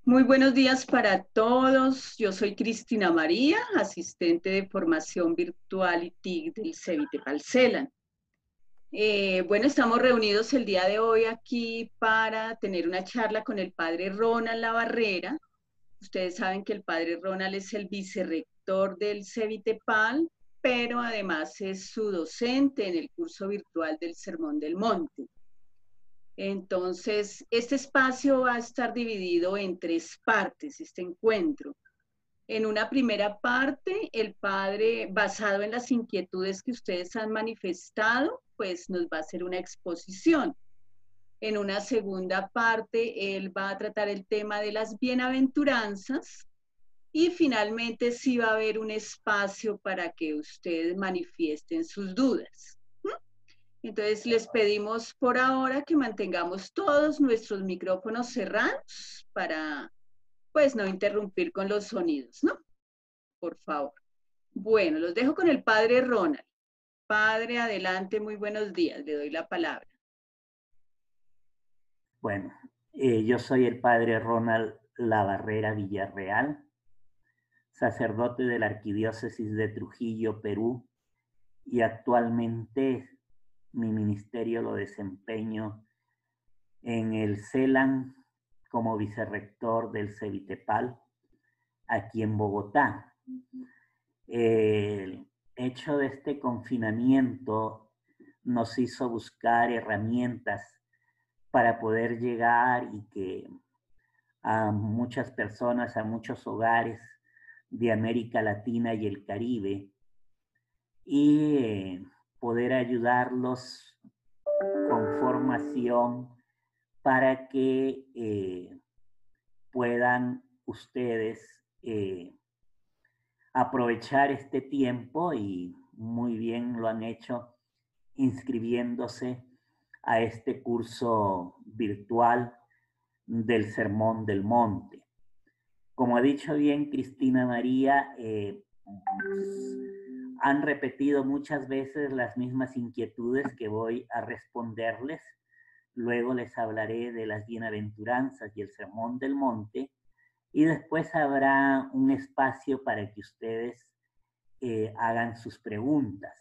Muy buenos días para todos. Yo soy Cristina María, asistente de formación virtual y TIC del CEBITE Palcelan. Bueno, estamos reunidos el día de hoy aquí para tener una charla con el padre Ronald Labarrera. Ustedes saben que el padre Ronald es el vicerrector del CEBITE PAL, pero además es su docente en el curso virtual del Sermón del Monte. Entonces, este espacio va a estar dividido en tres partes, este encuentro. En una primera parte, el padre, basado en las inquietudes que ustedes han manifestado, pues nos va a hacer una exposición. En una segunda parte, él va a tratar el tema de las bienaventuranzas y finalmente sí va a haber un espacio para que ustedes manifiesten sus dudas. Entonces les pedimos por ahora que mantengamos todos nuestros micrófonos cerrados para, pues, no interrumpir con los sonidos, ¿no? Por favor. Bueno, los dejo con el padre Ronald. Padre, adelante, muy buenos días, le doy la palabra. Bueno, yo soy el padre Ronald Labarrera Villarreal, sacerdote de la Arquidiócesis de Trujillo, Perú, y actualmente mi ministerio lo desempeño en el CELAN como vicerrector del CEBITEPAL, aquí en Bogotá. El hecho de este confinamiento nos hizo buscar herramientas para poder llegar y que a muchas personas, a muchos hogares de América Latina y el Caribe, y poder ayudarlos con formación para que puedan ustedes aprovechar este tiempo, y muy bien lo han hecho inscribiéndose a este curso virtual del Sermón del Monte. Como ha dicho bien Cristina María, han repetido muchas veces las mismas inquietudes que voy a responderles. Luego les hablaré de las bienaventuranzas y el Sermón del Monte, y después habrá un espacio para que ustedes hagan sus preguntas.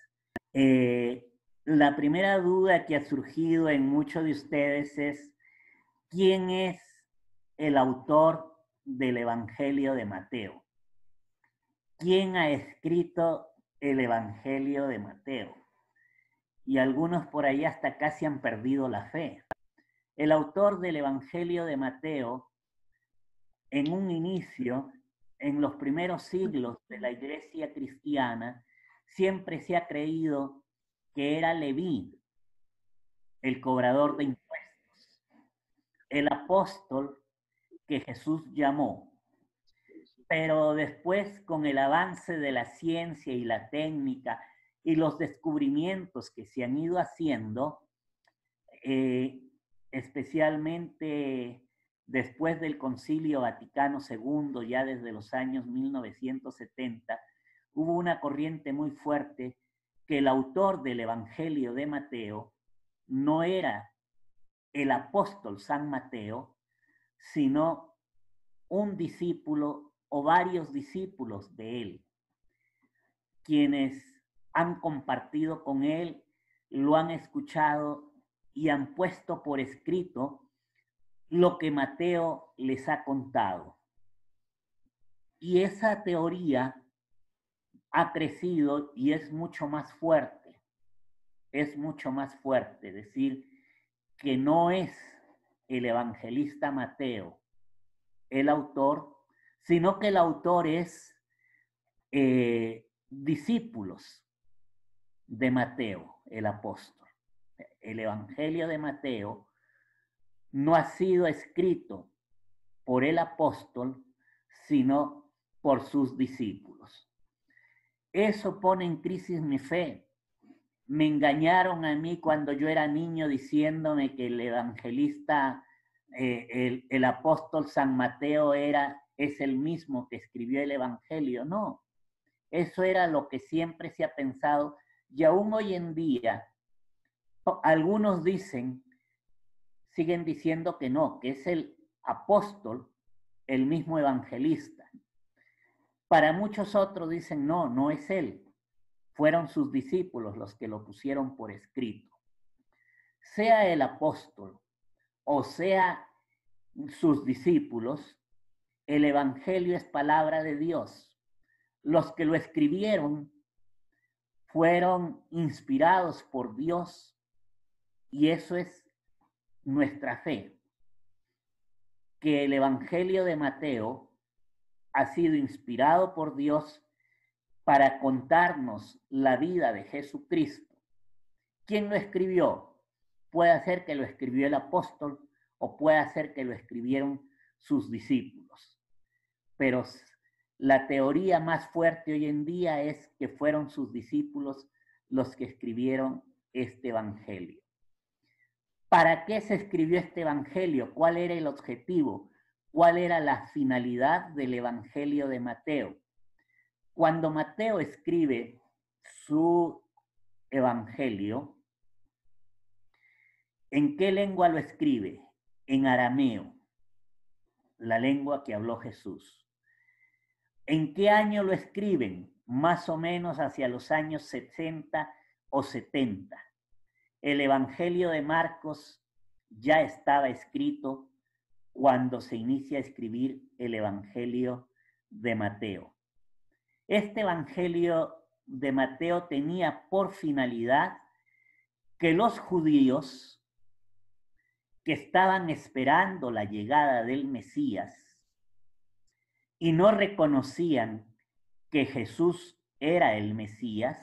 La primera duda que ha surgido en muchos de ustedes es: ¿quién es el autor del Evangelio de Mateo? ¿Quién ha escrito el Evangelio de Mateo? Y algunos por ahí hasta casi han perdido la fe. El autor del Evangelio de Mateo, en un inicio, en los primeros siglos de la iglesia cristiana, siempre se ha creído que era Leví, el cobrador de impuestos, el apóstol que Jesús llamó. Pero después, con el avance de la ciencia y la técnica y los descubrimientos que se han ido haciendo, especialmente después del Concilio Vaticano II, ya desde los años 1970, hubo una corriente muy fuerte que el autor del Evangelio de Mateo no era el apóstol San Mateo, sino un discípulo o varios discípulos de él, quienes han compartido con él, lo han escuchado y han puesto por escrito lo que Mateo les ha contado. Y esa teoría ha crecido y es mucho más fuerte. Es mucho más fuerte decir que no es el evangelista Mateo el autor, sino que el autor es discípulos de Mateo, el apóstol. El Evangelio de Mateo no ha sido escrito por el apóstol, sino por sus discípulos. Eso pone en crisis mi fe. Me engañaron a mí cuando yo era niño diciéndome que el evangelista, el apóstol San Mateo es el mismo que escribió el Evangelio. No, eso era lo que siempre se ha pensado, y aún hoy en día algunos siguen diciendo que no, que es el apóstol el mismo evangelista. Para muchos otros dicen, no, no es él. Fueron sus discípulos los que lo pusieron por escrito. Sea el apóstol o sea sus discípulos, el evangelio es palabra de Dios. Los que lo escribieron fueron inspirados por Dios y eso es nuestra fe, que el evangelio de Mateo ha sido inspirado por Dios para contarnos la vida de Jesucristo. ¿Quién lo escribió? Puede ser que lo escribió el apóstol o puede ser que lo escribieron sus discípulos. Pero la teoría más fuerte hoy en día es que fueron sus discípulos los que escribieron este evangelio. ¿Para qué se escribió este evangelio? ¿Cuál era el objetivo? ¿Cuál era la finalidad del evangelio de Mateo? Cuando Mateo escribe su evangelio, ¿en qué lengua lo escribe? En arameo, la lengua que habló Jesús. ¿En qué año lo escriben? Más o menos hacia los años 60 o 70. El evangelio de Marcos ya estaba escrito cuando se inicia a escribir el evangelio de Mateo. Este evangelio de Mateo tenía por finalidad que los judíos que estaban esperando la llegada del Mesías y no reconocían que Jesús era el Mesías,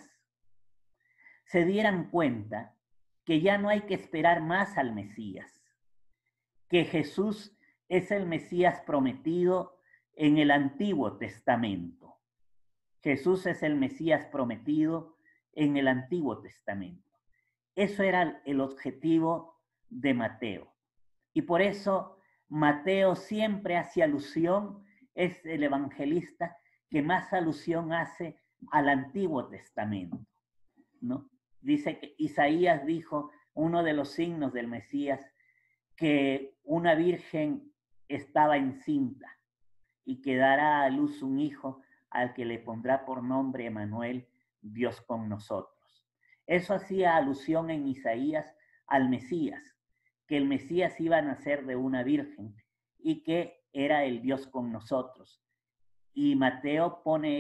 se dieran cuenta que ya no hay que esperar más al Mesías, que Jesús es el Mesías prometido en el Antiguo Testamento. Jesús es el Mesías prometido en el Antiguo Testamento. Eso era el objetivo de Mateo. Y por eso Mateo siempre hace alusión, es el evangelista que más alusión hace al Antiguo Testamento, ¿no? Dice que Isaías dijo, uno de los signos del Mesías, que una virgen estaba encinta y que dará a luz un hijo al que le pondrá por nombre Emmanuel, Dios con nosotros. Eso hacía alusión en Isaías al Mesías, que el Mesías iba a nacer de una virgen y que era el Dios con nosotros. Y Mateo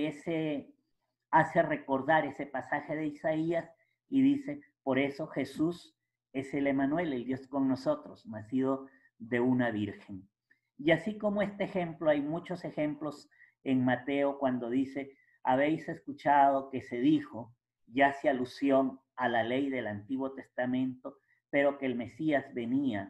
hace recordar ese pasaje de Isaías y dice, por eso Jesús es el Emmanuel, el Dios con nosotros, nacido de una virgen. Y así como este ejemplo, hay muchos ejemplos en Mateo cuando dice, habéis escuchado que se dijo, ya hace alusión a la ley del Antiguo Testamento, pero que el Mesías venía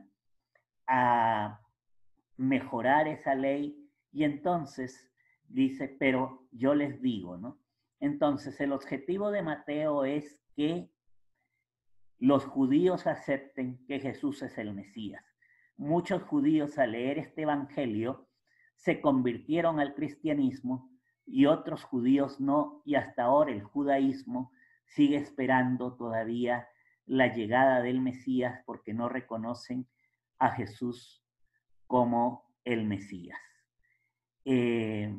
a mejorar esa ley y entonces dice, pero yo les digo, ¿no? Entonces el objetivo de Mateo es que los judíos acepten que Jesús es el Mesías. Muchos judíos al leer este evangelio se convirtieron al cristianismo y otros judíos no, y hasta ahora el judaísmo sigue esperando todavía la llegada del Mesías porque no reconocen a Jesús como el Mesías. Ese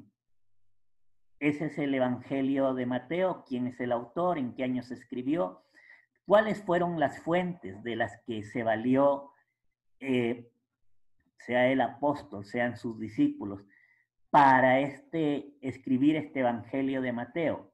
es el evangelio de Mateo. ¿Quién es el autor? ¿En qué año se escribió? ¿Cuáles fueron las fuentes de las que se valió, sea el apóstol, sean sus discípulos, para escribir este evangelio de Mateo?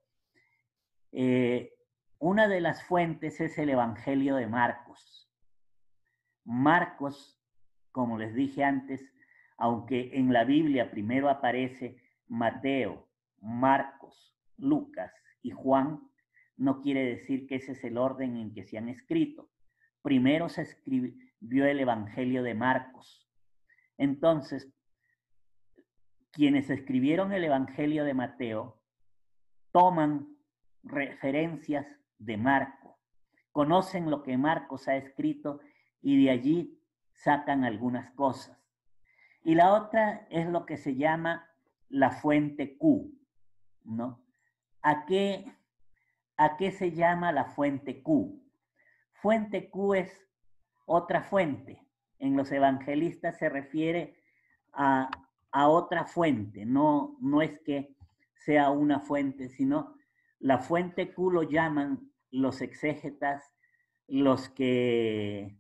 Una de las fuentes es el evangelio de Marcos. Marcos, como les dije antes, aunque en la Biblia primero aparece Mateo, Marcos, Lucas y Juan, no quiere decir que ese es el orden en que se han escrito. Primero se escribió el evangelio de Marcos. Entonces, quienes escribieron el evangelio de Mateo toman referencias de Marco, conocen lo que Marcos ha escrito y de allí sacan algunas cosas. Y la otra es lo que se llama la fuente Q, ¿no? ¿A qué se llama la fuente Q? Fuente Q es otra fuente. En los evangelistas se refiere a a otra fuente. No, no es que sea una fuente, sino la fuente Q lo llaman los exégetas, los que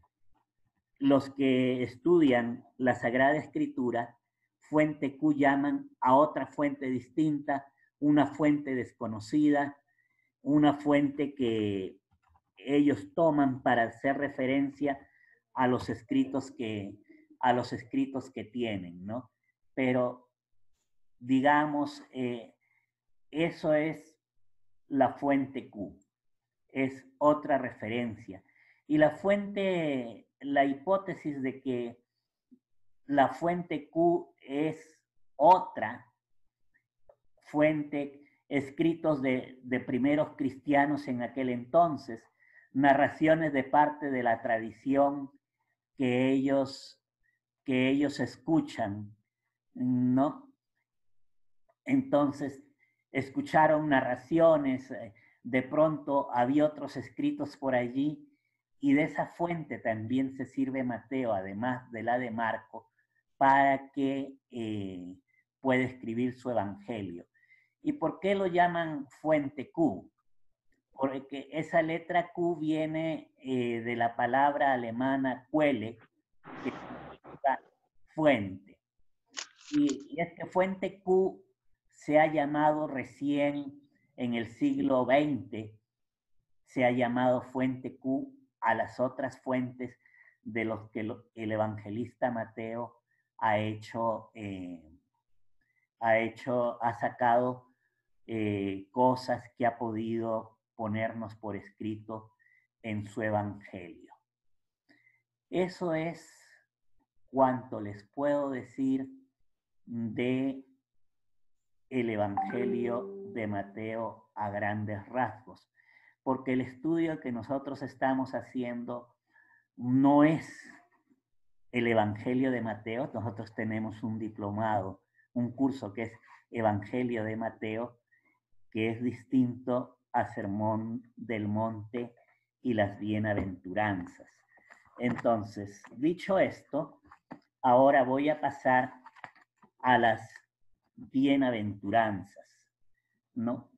estudian la Sagrada Escritura. Fuente Q llaman a otra fuente distinta, una fuente desconocida, una fuente que ellos toman para hacer referencia a los escritos que tienen, ¿no? Pero, digamos, eso es la fuente Q, es otra referencia. Y la hipótesis de que la fuente Q es otra fuente, escritos de primeros cristianos en aquel entonces, narraciones de parte de la tradición que ellos escuchan, ¿no? Entonces, escucharon narraciones, de pronto había otros escritos por allí, y de esa fuente también se sirve Mateo, además de la de Marco, para que pueda escribir su evangelio. ¿Y por qué lo llaman fuente Q? Porque esa letra Q viene de la palabra alemana Quelle, que significa fuente. Y es que fuente Q se ha llamado recién en el siglo XX, se ha llamado fuente Q a las otras fuentes de los que el evangelista Mateo ha sacado cosas que ha podido ponernos por escrito en su evangelio. Eso es cuanto les puedo decir de el evangelio de Mateo a grandes rasgos, porque el estudio que nosotros estamos haciendo no es el evangelio de Mateo. Nosotros tenemos un diplomado, un curso que es Evangelio de Mateo, que es distinto a Sermón del Monte y las Bienaventuranzas. Entonces, dicho esto, ahora voy a pasar a las Bienaventuranzas, ¿no?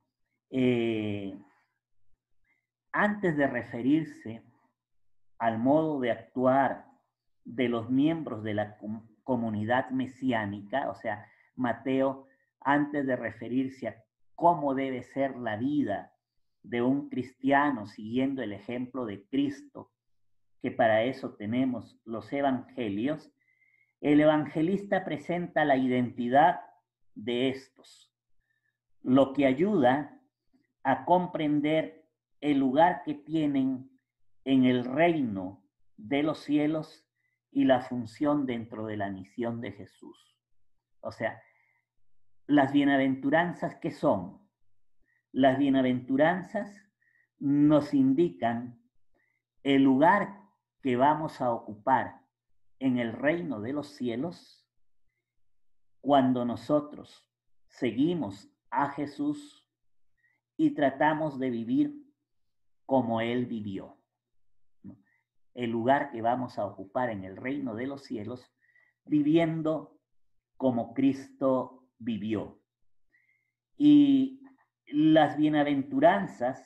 Antes de referirse al modo de actuar de los miembros de la comunidad mesiánica, o sea, Mateo, antes de referirse a cómo debe ser la vida de un cristiano siguiendo el ejemplo de Cristo, que para eso tenemos los evangelios, el evangelista presenta la identidad de estos, lo que ayuda a comprender el lugar que tienen en el reino de los cielos y la función dentro de la misión de Jesús. O sea, las bienaventuranzas, ¿qué son? Las bienaventuranzas nos indican el lugar que vamos a ocupar en el reino de los cielos cuando nosotros seguimos a Jesús y tratamos de vivir como Él vivió. El lugar que vamos a ocupar en el reino de los cielos, viviendo como Cristo vivió. Y las bienaventuranzas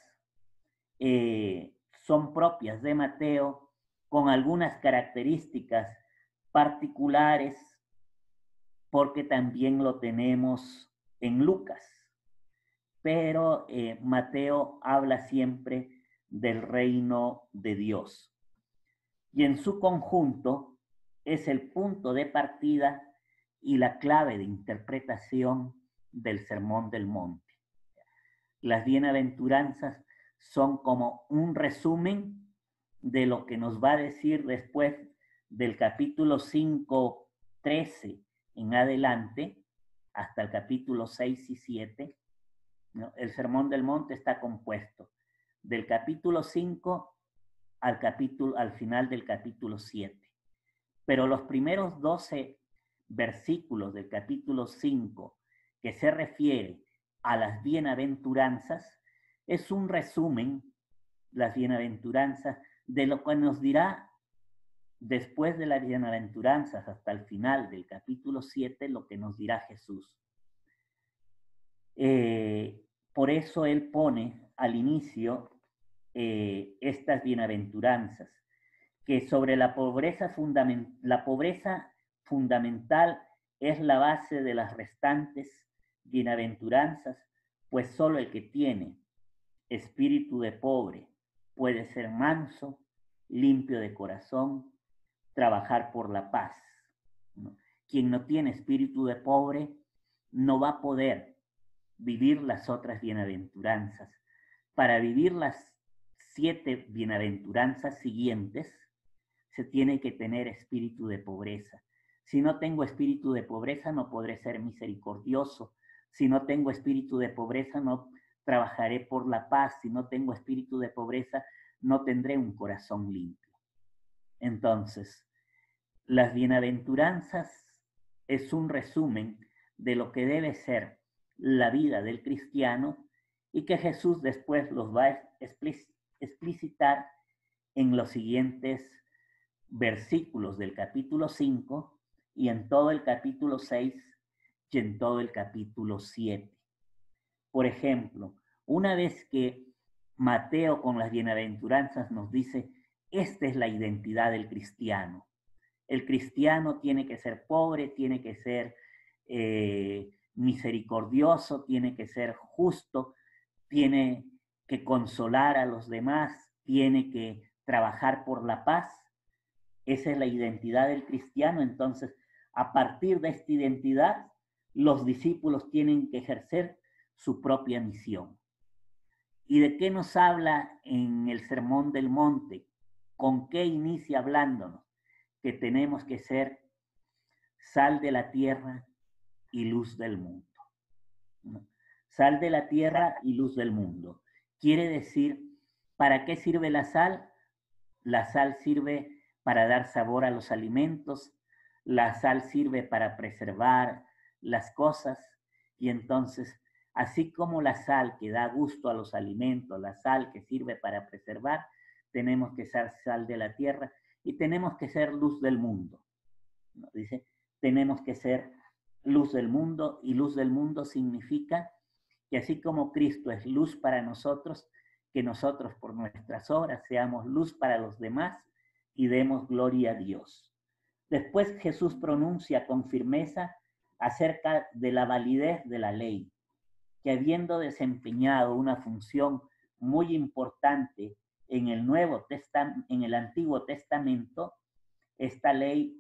son propias de Mateo, con algunas características particulares, porque también lo tenemos en Lucas. Pero Mateo habla siempre del reino de Dios. Y en su conjunto es el punto de partida y la clave de interpretación del Sermón del Monte. Las bienaventuranzas son como un resumen de lo que nos va a decir después del capítulo 5, 13 en adelante, hasta el capítulo 6 y 7. ¿No? El Sermón del Monte está compuesto del capítulo 5 al final del capítulo 7. Pero los primeros 12 versículos del capítulo 5, que se refiere a las bienaventuranzas, es un resumen, las bienaventuranzas, de lo que nos dirá después de las bienaventuranzas hasta el final del capítulo 7, lo que nos dirá Jesús. Por eso él pone al inicio estas bienaventuranzas, que sobre la pobreza fundamental es la base de las restantes bienaventuranzas, pues solo el que tiene espíritu de pobre puede ser manso, limpio de corazón, trabajar por la paz, ¿no? Quien no tiene espíritu de pobre no va a poder vivir las otras bienaventuranzas. Para vivir las 7 bienaventuranzas siguientes, se tiene que tener espíritu de pobreza. Si no tengo espíritu de pobreza, no podré ser misericordioso. Si no tengo espíritu de pobreza, no trabajaré por la paz. Si no tengo espíritu de pobreza, no tendré un corazón limpio. Entonces, las bienaventuranzas es un resumen de lo que debe ser la vida del cristiano y que Jesús después los va a explicitar en los siguientes versículos del capítulo 5 y en todo el capítulo 6 y en todo el capítulo 7. Por ejemplo, una vez que Mateo con las bienaventuranzas nos dice, esta es la identidad del cristiano. El cristiano tiene que ser pobre, tiene que ser misericordioso, tiene que ser justo, tiene que consolar a los demás, tiene que trabajar por la paz. Esa es la identidad del cristiano. Entonces, a partir de esta identidad, los discípulos tienen que ejercer su propia misión. ¿Y de qué nos habla en el Sermón del Monte? ¿Con qué inicia hablándonos? Que tenemos que ser sal de la tierra y luz del mundo, ¿no? Sal de la tierra y luz del mundo. Quiere decir, ¿para qué sirve la sal? La sal sirve para dar sabor a los alimentos, la sal sirve para preservar las cosas y entonces, así como la sal que da gusto a los alimentos, la sal que sirve para preservar, tenemos que ser sal de la tierra y tenemos que ser luz del mundo, ¿no? Dice, tenemos que ser luz del mundo y luz del mundo significa que así como Cristo es luz para nosotros, que nosotros por nuestras obras seamos luz para los demás y demos gloria a Dios. Después Jesús pronuncia con firmeza acerca de la validez de la ley, que habiendo desempeñado una función muy importante en el Antiguo Testamento, esta ley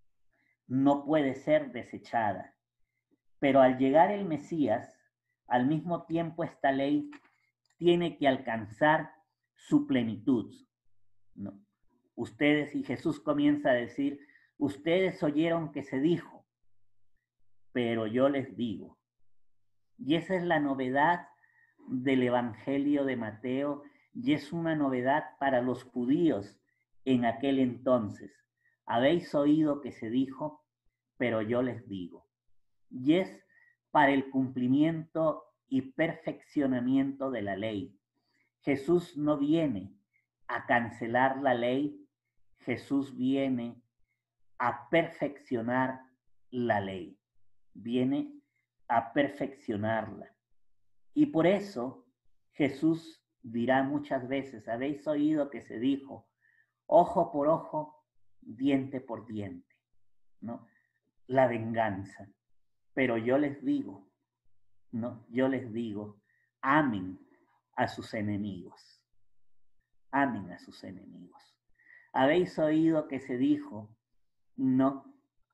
no puede ser desechada. Pero al llegar el Mesías, al mismo tiempo esta ley tiene que alcanzar su plenitud, ¿no? Ustedes, y Jesús comienza a decir, ustedes oyeron que se dijo, pero yo les digo. Y esa es la novedad del Evangelio de Mateo, y es una novedad para los judíos en aquel entonces. Habéis oído que se dijo, pero yo les digo. Y es para el cumplimiento y perfeccionamiento de la ley. Jesús no viene a cancelar la ley, Jesús viene a perfeccionar la ley, viene a perfeccionarla. Y por eso Jesús dirá muchas veces, habéis oído que se dijo, ojo por ojo, diente por diente, ¿no? La venganza. Pero yo les digo, ¿no? Yo les digo, amen a sus enemigos. Amen a sus enemigos. Habéis oído que se dijo, no,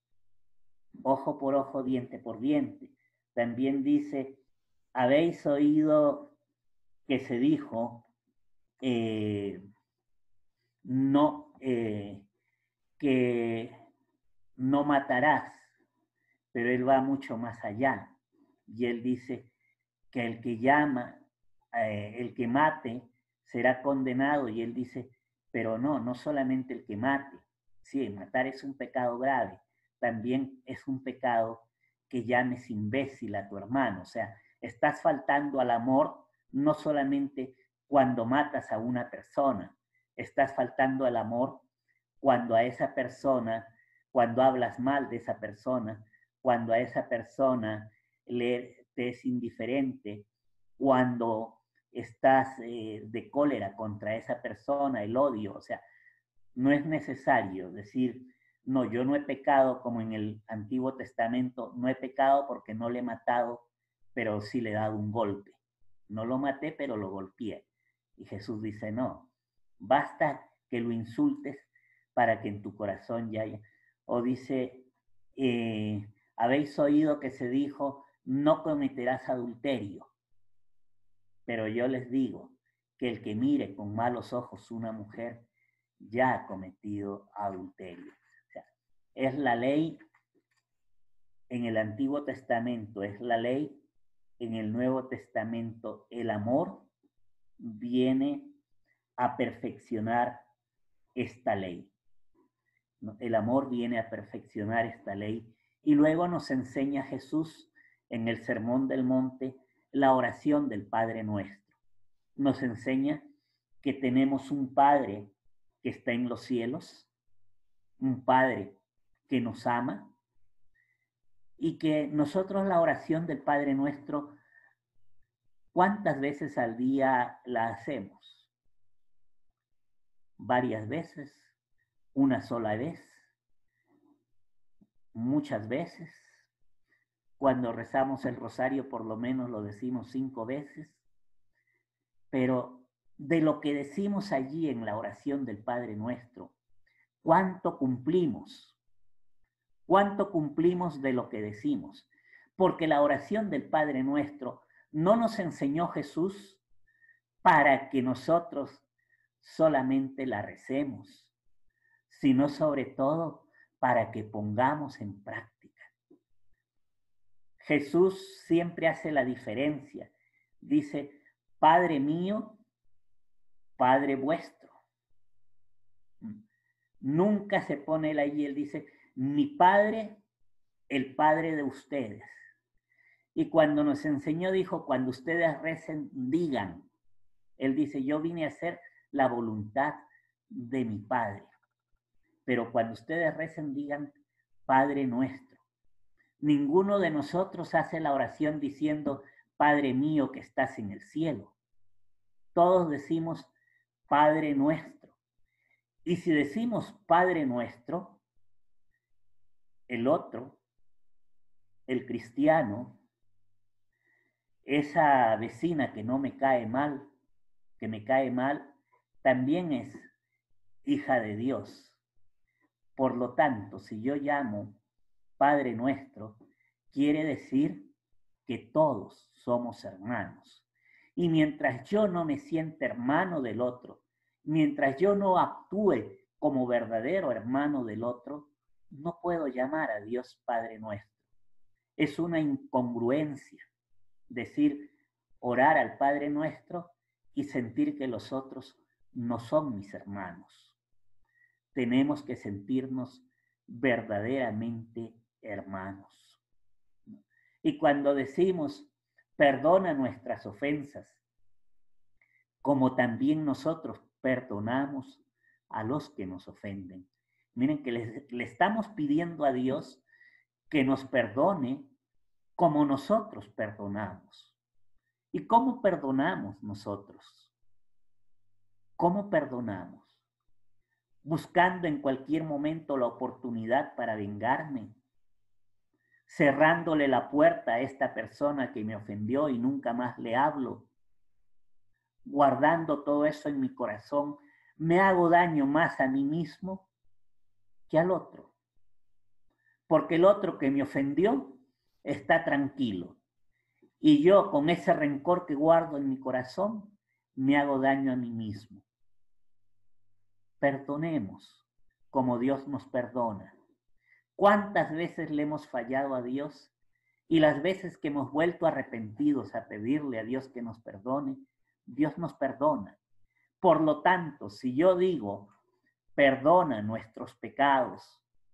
ojo por ojo, diente por diente. También dice, habéis oído que se dijo, no, que no matarás, pero él va mucho más allá. Y él dice que el que llama, el que mate, será condenado. Y él dice, pero no solamente el que mate. Sí, matar es un pecado grave. También es un pecado que llames imbécil a tu hermano. O sea, estás faltando al amor no solamente cuando matas a una persona, estás faltando al amor cuando a esa persona, cuando hablas mal de esa persona, cuando a esa persona te es indiferente, cuando estás de cólera contra esa persona, el odio, o sea, no es necesario decir, no, yo no he pecado como en el Antiguo Testamento, no he pecado porque no le he matado, pero sí le he dado un golpe. No lo maté, pero lo golpeé. Y Jesús dice, no, basta que lo insultes para que en tu corazón ya haya. O dice, habéis oído que se dijo, no cometerás adulterio. Pero yo les digo que el que mire con malos ojos una mujer ya ha cometido adulterio. O sea, es la ley en el Antiguo Testamento, es la ley en el Nuevo Testamento. El amor viene a perfeccionar esta ley. ¿No? El amor viene a perfeccionar esta ley. Y luego nos enseña Jesús en el Sermón del Monte la oración del Padre Nuestro. Nos enseña que tenemos un Padre que está en los cielos, un Padre que nos ama, y que nosotros la oración del Padre Nuestro, ¿cuántas veces al día la hacemos? Varias veces, una sola vez, muchas veces. Cuando rezamos el rosario por lo menos lo decimos 5 veces, pero de lo que decimos allí en la oración del Padre Nuestro, ¿cuánto cumplimos? ¿Cuánto cumplimos de lo que decimos? Porque la oración del Padre Nuestro no nos enseñó Jesús para que nosotros solamente la recemos, sino sobre todo para que pongamos en práctica. Jesús siempre hace la diferencia. Dice, Padre mío, Padre vuestro. Nunca se pone él ahí, él dice, mi Padre, el Padre de ustedes. Y cuando nos enseñó, dijo, cuando ustedes recen, digan. Él dice, yo vine a hacer la voluntad de mi Padre. Pero cuando ustedes recen, digan, Padre nuestro. Ninguno de nosotros hace la oración diciendo, Padre mío que estás en el cielo. Todos decimos, Padre nuestro. Y si decimos Padre nuestro, el otro, el cristiano, esa vecina que no me cae mal, que me cae mal, también es hija de Dios. Por lo tanto, si yo llamo Padre nuestro, quiere decir que todos somos hermanos. Y mientras yo no me sienta hermano del otro, mientras yo no actúe como verdadero hermano del otro, no puedo llamar a Dios Padre nuestro. Es una incongruencia decir, orar al Padre nuestro y sentir que los otros no son mis hermanos. Tenemos que sentirnos verdaderamente hermanos. Y cuando decimos, perdona nuestras ofensas, como también nosotros perdonamos a los que nos ofenden. Miren que le estamos pidiendo a Dios que nos perdone como nosotros perdonamos. ¿Y cómo perdonamos nosotros? ¿Cómo perdonamos? Buscando en cualquier momento la oportunidad para vengarme, cerrándole la puerta a esta persona que me ofendió y nunca más le hablo, guardando todo eso en mi corazón, me hago daño más a mí mismo que al otro. Porque el otro que me ofendió está tranquilo. Y yo con ese rencor que guardo en mi corazón, me hago daño a mí mismo. Perdonemos como Dios nos perdona. ¿Cuántas veces le hemos fallado a Dios? Y las veces que hemos vuelto arrepentidos a pedirle a Dios que nos perdone, Dios nos perdona. Por lo tanto, si yo digo, perdona nuestros pecados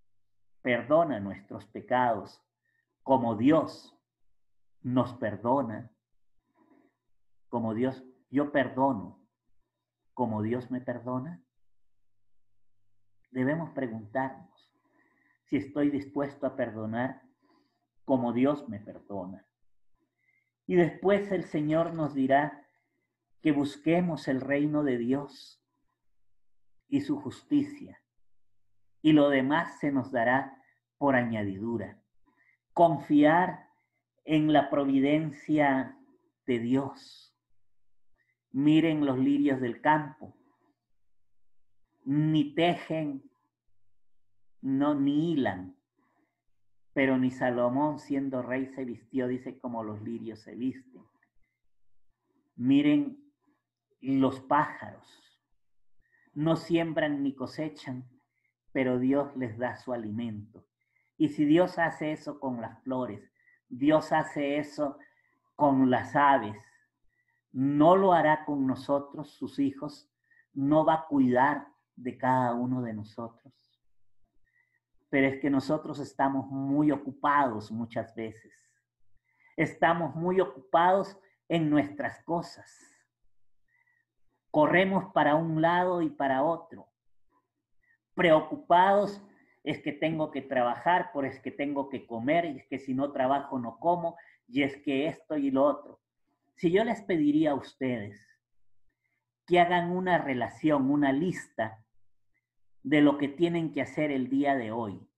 como Dios nos perdona, como Dios, yo perdono, como Dios me perdona, debemos preguntarnos si estoy dispuesto a perdonar como Dios me perdona. Y después el Señor nos dirá que busquemos el reino de Dios y su justicia, y lo demás se nos dará por añadidura. Confiar en la providencia de Dios. Miren los lirios del campo, ni tejen, ni hilan, pero ni Salomón siendo rey se vistió, dice, como los lirios se visten. Miren los pájaros, no siembran ni cosechan, pero Dios les da su alimento. Y si Dios hace eso con las flores, Dios hace eso con las aves, no lo hará con nosotros, sus hijos, no va a cuidar de cada uno de nosotros. Pero es que nosotros estamos muy ocupados muchas veces. Estamos muy ocupados en nuestras cosas. Corremos para un lado y para otro. Preocupados es que tengo que trabajar, por es que tengo que comer, y es que si no trabajo no como, y es que esto y lo otro. Si yo les pediría a ustedes que hagan una relación, una lista de lo que tienen que hacer el día de hoy,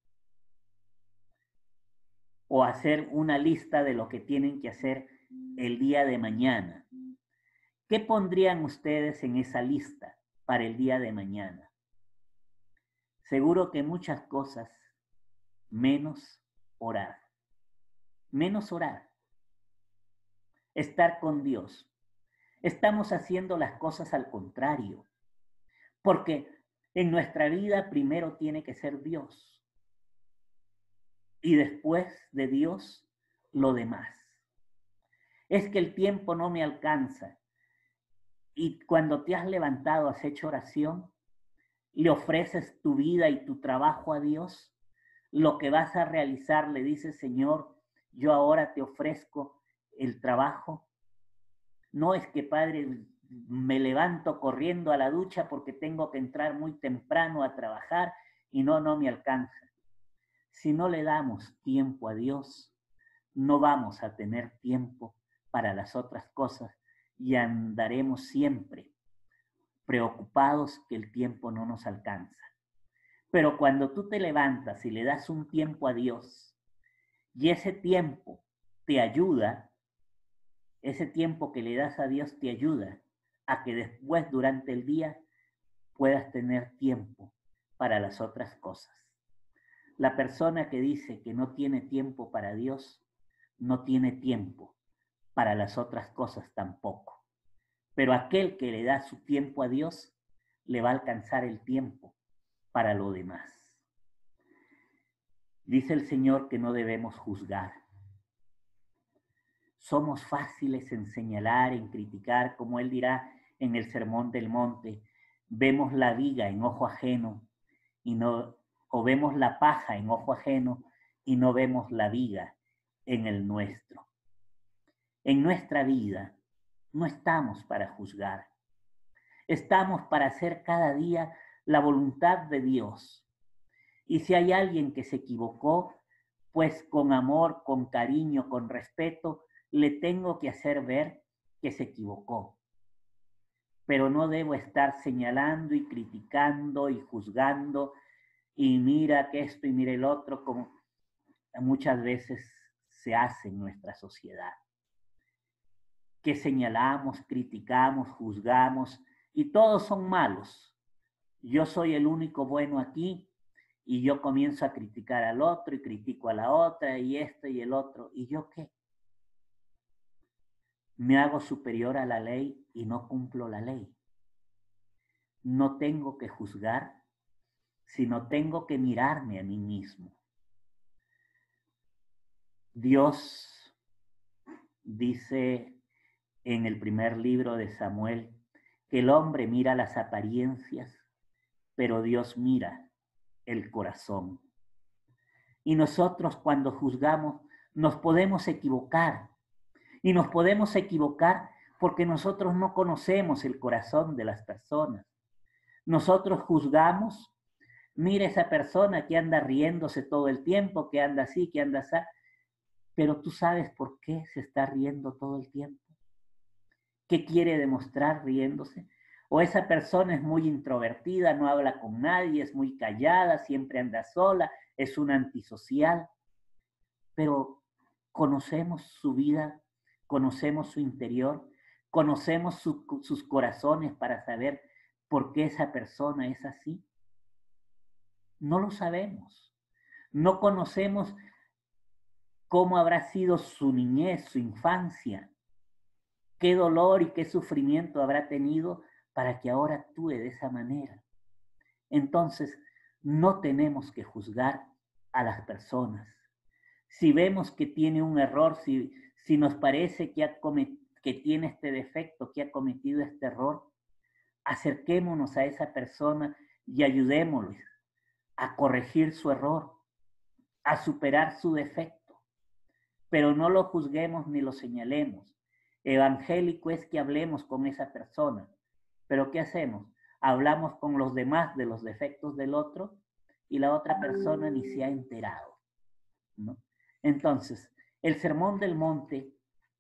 o hacer una lista de lo que tienen que hacer el día de mañana, ¿qué pondrían ustedes en esa lista para el día de mañana? Seguro que muchas cosas, menos orar. Menos orar. Estar con Dios. Estamos haciendo las cosas al contrario, porque en nuestra vida primero tiene que ser Dios y después de Dios lo demás. Es que el tiempo no me alcanza y cuando te has levantado, has hecho oración, le ofreces tu vida y tu trabajo a Dios, lo que vas a realizar, le dices, Señor, yo ahora te ofrezco el trabajo. No es que, Padre, me levanto corriendo a la ducha porque tengo que entrar muy temprano a trabajar y no me alcanza. Si no le damos tiempo a Dios, no vamos a tener tiempo para las otras cosas y andaremos siempre preocupados que el tiempo no nos alcanza. Pero cuando tú te levantas y le das un tiempo a Dios y ese tiempo te ayuda, ese tiempo que le das a Dios te ayuda a que después durante el día puedas tener tiempo para las otras cosas. La persona que dice que no tiene tiempo para Dios, no tiene tiempo para las otras cosas tampoco. Pero aquel que le da su tiempo a Dios, le va a alcanzar el tiempo para lo demás. Dice el Señor que no debemos juzgar. Somos fáciles en señalar, en criticar, como Él dirá en el Sermón del Monte. Vemos la viga en ojo ajeno o vemos la paja en ojo ajeno y no vemos la viga en el nuestro. En nuestra vida no estamos para juzgar. Estamos para hacer cada día la voluntad de Dios. Y si hay alguien que se equivocó, pues con amor, con cariño, con respeto, le tengo que hacer ver que se equivocó. Pero no debo estar señalando y criticando y juzgando y mira que esto y mira el otro, como muchas veces se hace en nuestra sociedad. Que señalamos, criticamos, juzgamos y todos son malos. Yo soy el único bueno aquí y yo comienzo a criticar al otro y critico a la otra y esto y el otro. ¿Y yo qué? Me hago superior a la ley y no cumplo la ley. No tengo que juzgar, sino tengo que mirarme a mí mismo. Dios dice en el primer libro de Samuel que el hombre mira las apariencias, pero Dios mira el corazón. Y nosotros cuando juzgamos nos podemos equivocar. Y nos podemos equivocar porque nosotros no conocemos el corazón de las personas. Nosotros juzgamos Mira esa persona que anda riéndose todo el tiempo, que anda así, que anda así, pero tú sabes por qué se está riendo todo el tiempo. ¿Qué quiere demostrar riéndose? O esa persona es muy introvertida, no habla con nadie, es muy callada, siempre anda sola, es una antisocial, pero conocemos su vida, conocemos su interior, conocemos sus corazones para saber por qué esa persona es así. No lo sabemos. No conocemos cómo habrá sido su niñez, su infancia, qué dolor y qué sufrimiento habrá tenido para que ahora actúe de esa manera. Entonces, no tenemos que juzgar a las personas. Si vemos que tiene un error, si nos parece que tiene este defecto, que ha cometido este error, acerquémonos a esa persona y ayudémosle a corregir su error, a superar su defecto. Pero no lo juzguemos ni lo señalemos. Evangélico es que hablemos con esa persona. Pero ¿qué hacemos? Hablamos con los demás de los defectos del otro y la otra persona ni se ha enterado, ¿no? Entonces, el Sermón del Monte,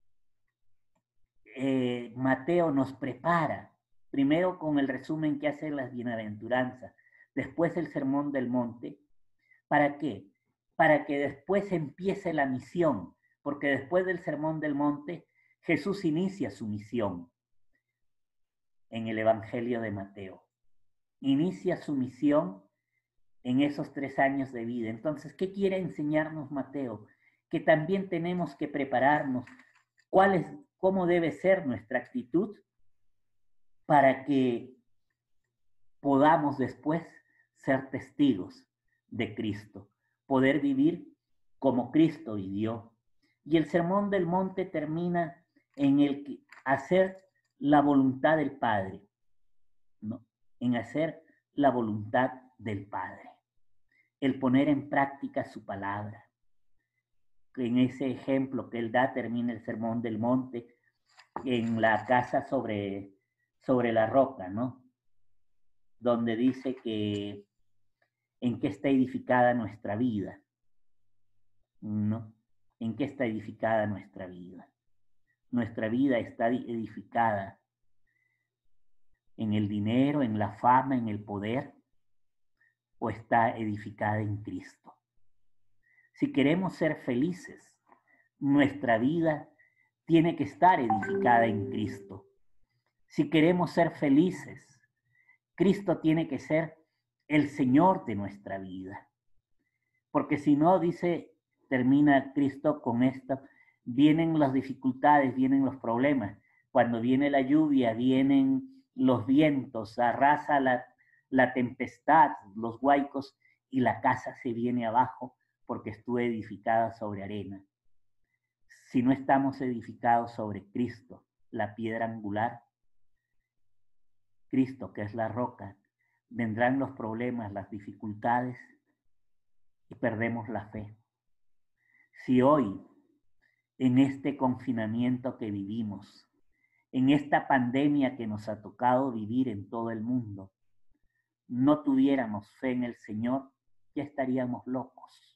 Mateo nos prepara, primero con el resumen que hace las bienaventuranzas, después el Sermón del Monte. ¿Para qué? Para que después empiece la misión, porque después del Sermón del Monte, Jesús inicia su misión en el Evangelio de Mateo. Inicia su misión en esos 3 años de vida. Entonces, ¿qué quiere enseñarnos Mateo? Que también tenemos que prepararnos. ¿Cómo debe ser nuestra actitud para que podamos después ser testigos de Cristo, poder vivir como Cristo vivió? Y el Sermón del Monte termina en el hacer la voluntad del Padre, ¿no? En hacer la voluntad del Padre, el poner en práctica su palabra. En ese ejemplo que él da termina el Sermón del Monte en la casa sobre la roca, ¿no? Donde dice que en qué está edificada nuestra vida, ¿no? ¿En qué está edificada nuestra vida? Nuestra vida está edificada en el dinero, en la fama, en el poder, o está edificada en Cristo. Si queremos ser felices, nuestra vida tiene que estar edificada en Cristo. Si queremos ser felices, Cristo tiene que ser el Señor de nuestra vida. Porque si no, termina Cristo con esto, vienen las dificultades, vienen los problemas. Cuando viene la lluvia, vienen los vientos, arrasa la tempestad, los huaicos, y la casa se viene abajo porque estuvo edificada sobre arena. Si no estamos edificados sobre Cristo, la piedra angular, Cristo, que es la roca, vendrán los problemas, las dificultades y perdemos la fe. Si hoy, en este confinamiento que vivimos, en esta pandemia que nos ha tocado vivir en todo el mundo, no tuviéramos fe en el Señor, ya estaríamos locos.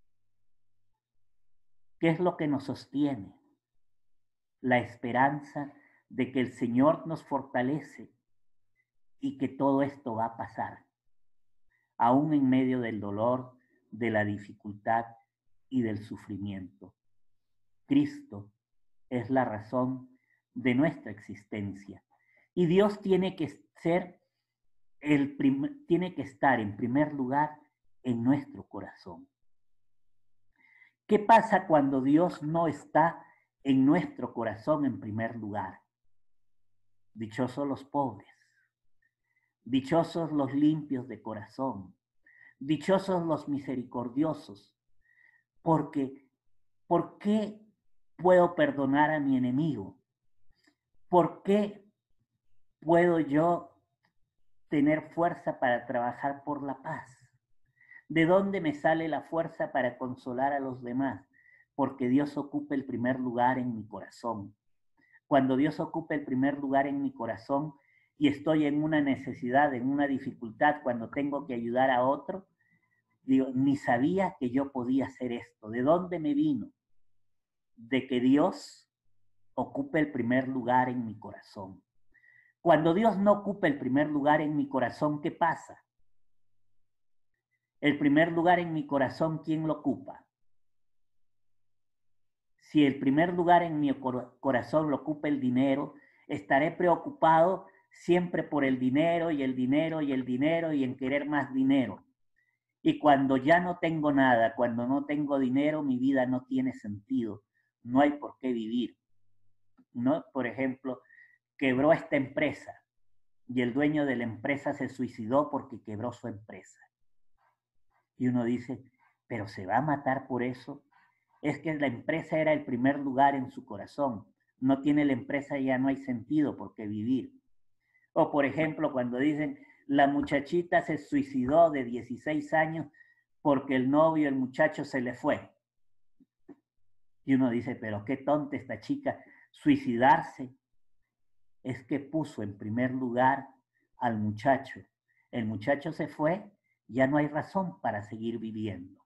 ¿Qué es lo que nos sostiene? La esperanza de que el Señor nos fortalece y que todo esto va a pasar, aún en medio del dolor, de la dificultad y del sufrimiento. Cristo es la razón de nuestra existencia y Dios tiene que estar en primer lugar en nuestro corazón. ¿Qué pasa cuando Dios no está en nuestro corazón en primer lugar? Dichosos los pobres, dichosos los limpios de corazón, dichosos los misericordiosos, porque ¿por qué puedo perdonar a mi enemigo? ¿Por qué puedo yo tener fuerza para trabajar por la paz? ¿De dónde me sale la fuerza para consolar a los demás? Porque Dios ocupa el primer lugar en mi corazón. Cuando Dios ocupa el primer lugar en mi corazón, y estoy en una necesidad, en una dificultad, cuando tengo que ayudar a otro, digo, ni sabía que yo podía hacer esto. ¿De dónde me vino? De que Dios ocupe el primer lugar en mi corazón. Cuando Dios no ocupa el primer lugar en mi corazón, ¿qué pasa? El primer lugar en mi corazón, ¿quién lo ocupa? Si el primer lugar en mi corazón lo ocupa el dinero, estaré preocupado siempre por el dinero y el dinero y el dinero y en querer más dinero. Y cuando ya no tengo nada, cuando no tengo dinero, mi vida no tiene sentido. No hay por qué vivir, ¿no? Por ejemplo, quebró esta empresa y el dueño de la empresa se suicidó porque quebró su empresa. Y uno dice, ¿pero se va a matar por eso? Es que la empresa era el primer lugar en su corazón. No tiene la empresa, ya no hay sentido por qué vivir. O por ejemplo, cuando dicen, la muchachita se suicidó de 16 años porque el novio, el muchacho se le fue. Y uno dice, pero qué tonta esta chica, suicidarse. Es que puso en primer lugar al muchacho. El muchacho se fue, ya no hay razón para seguir viviendo.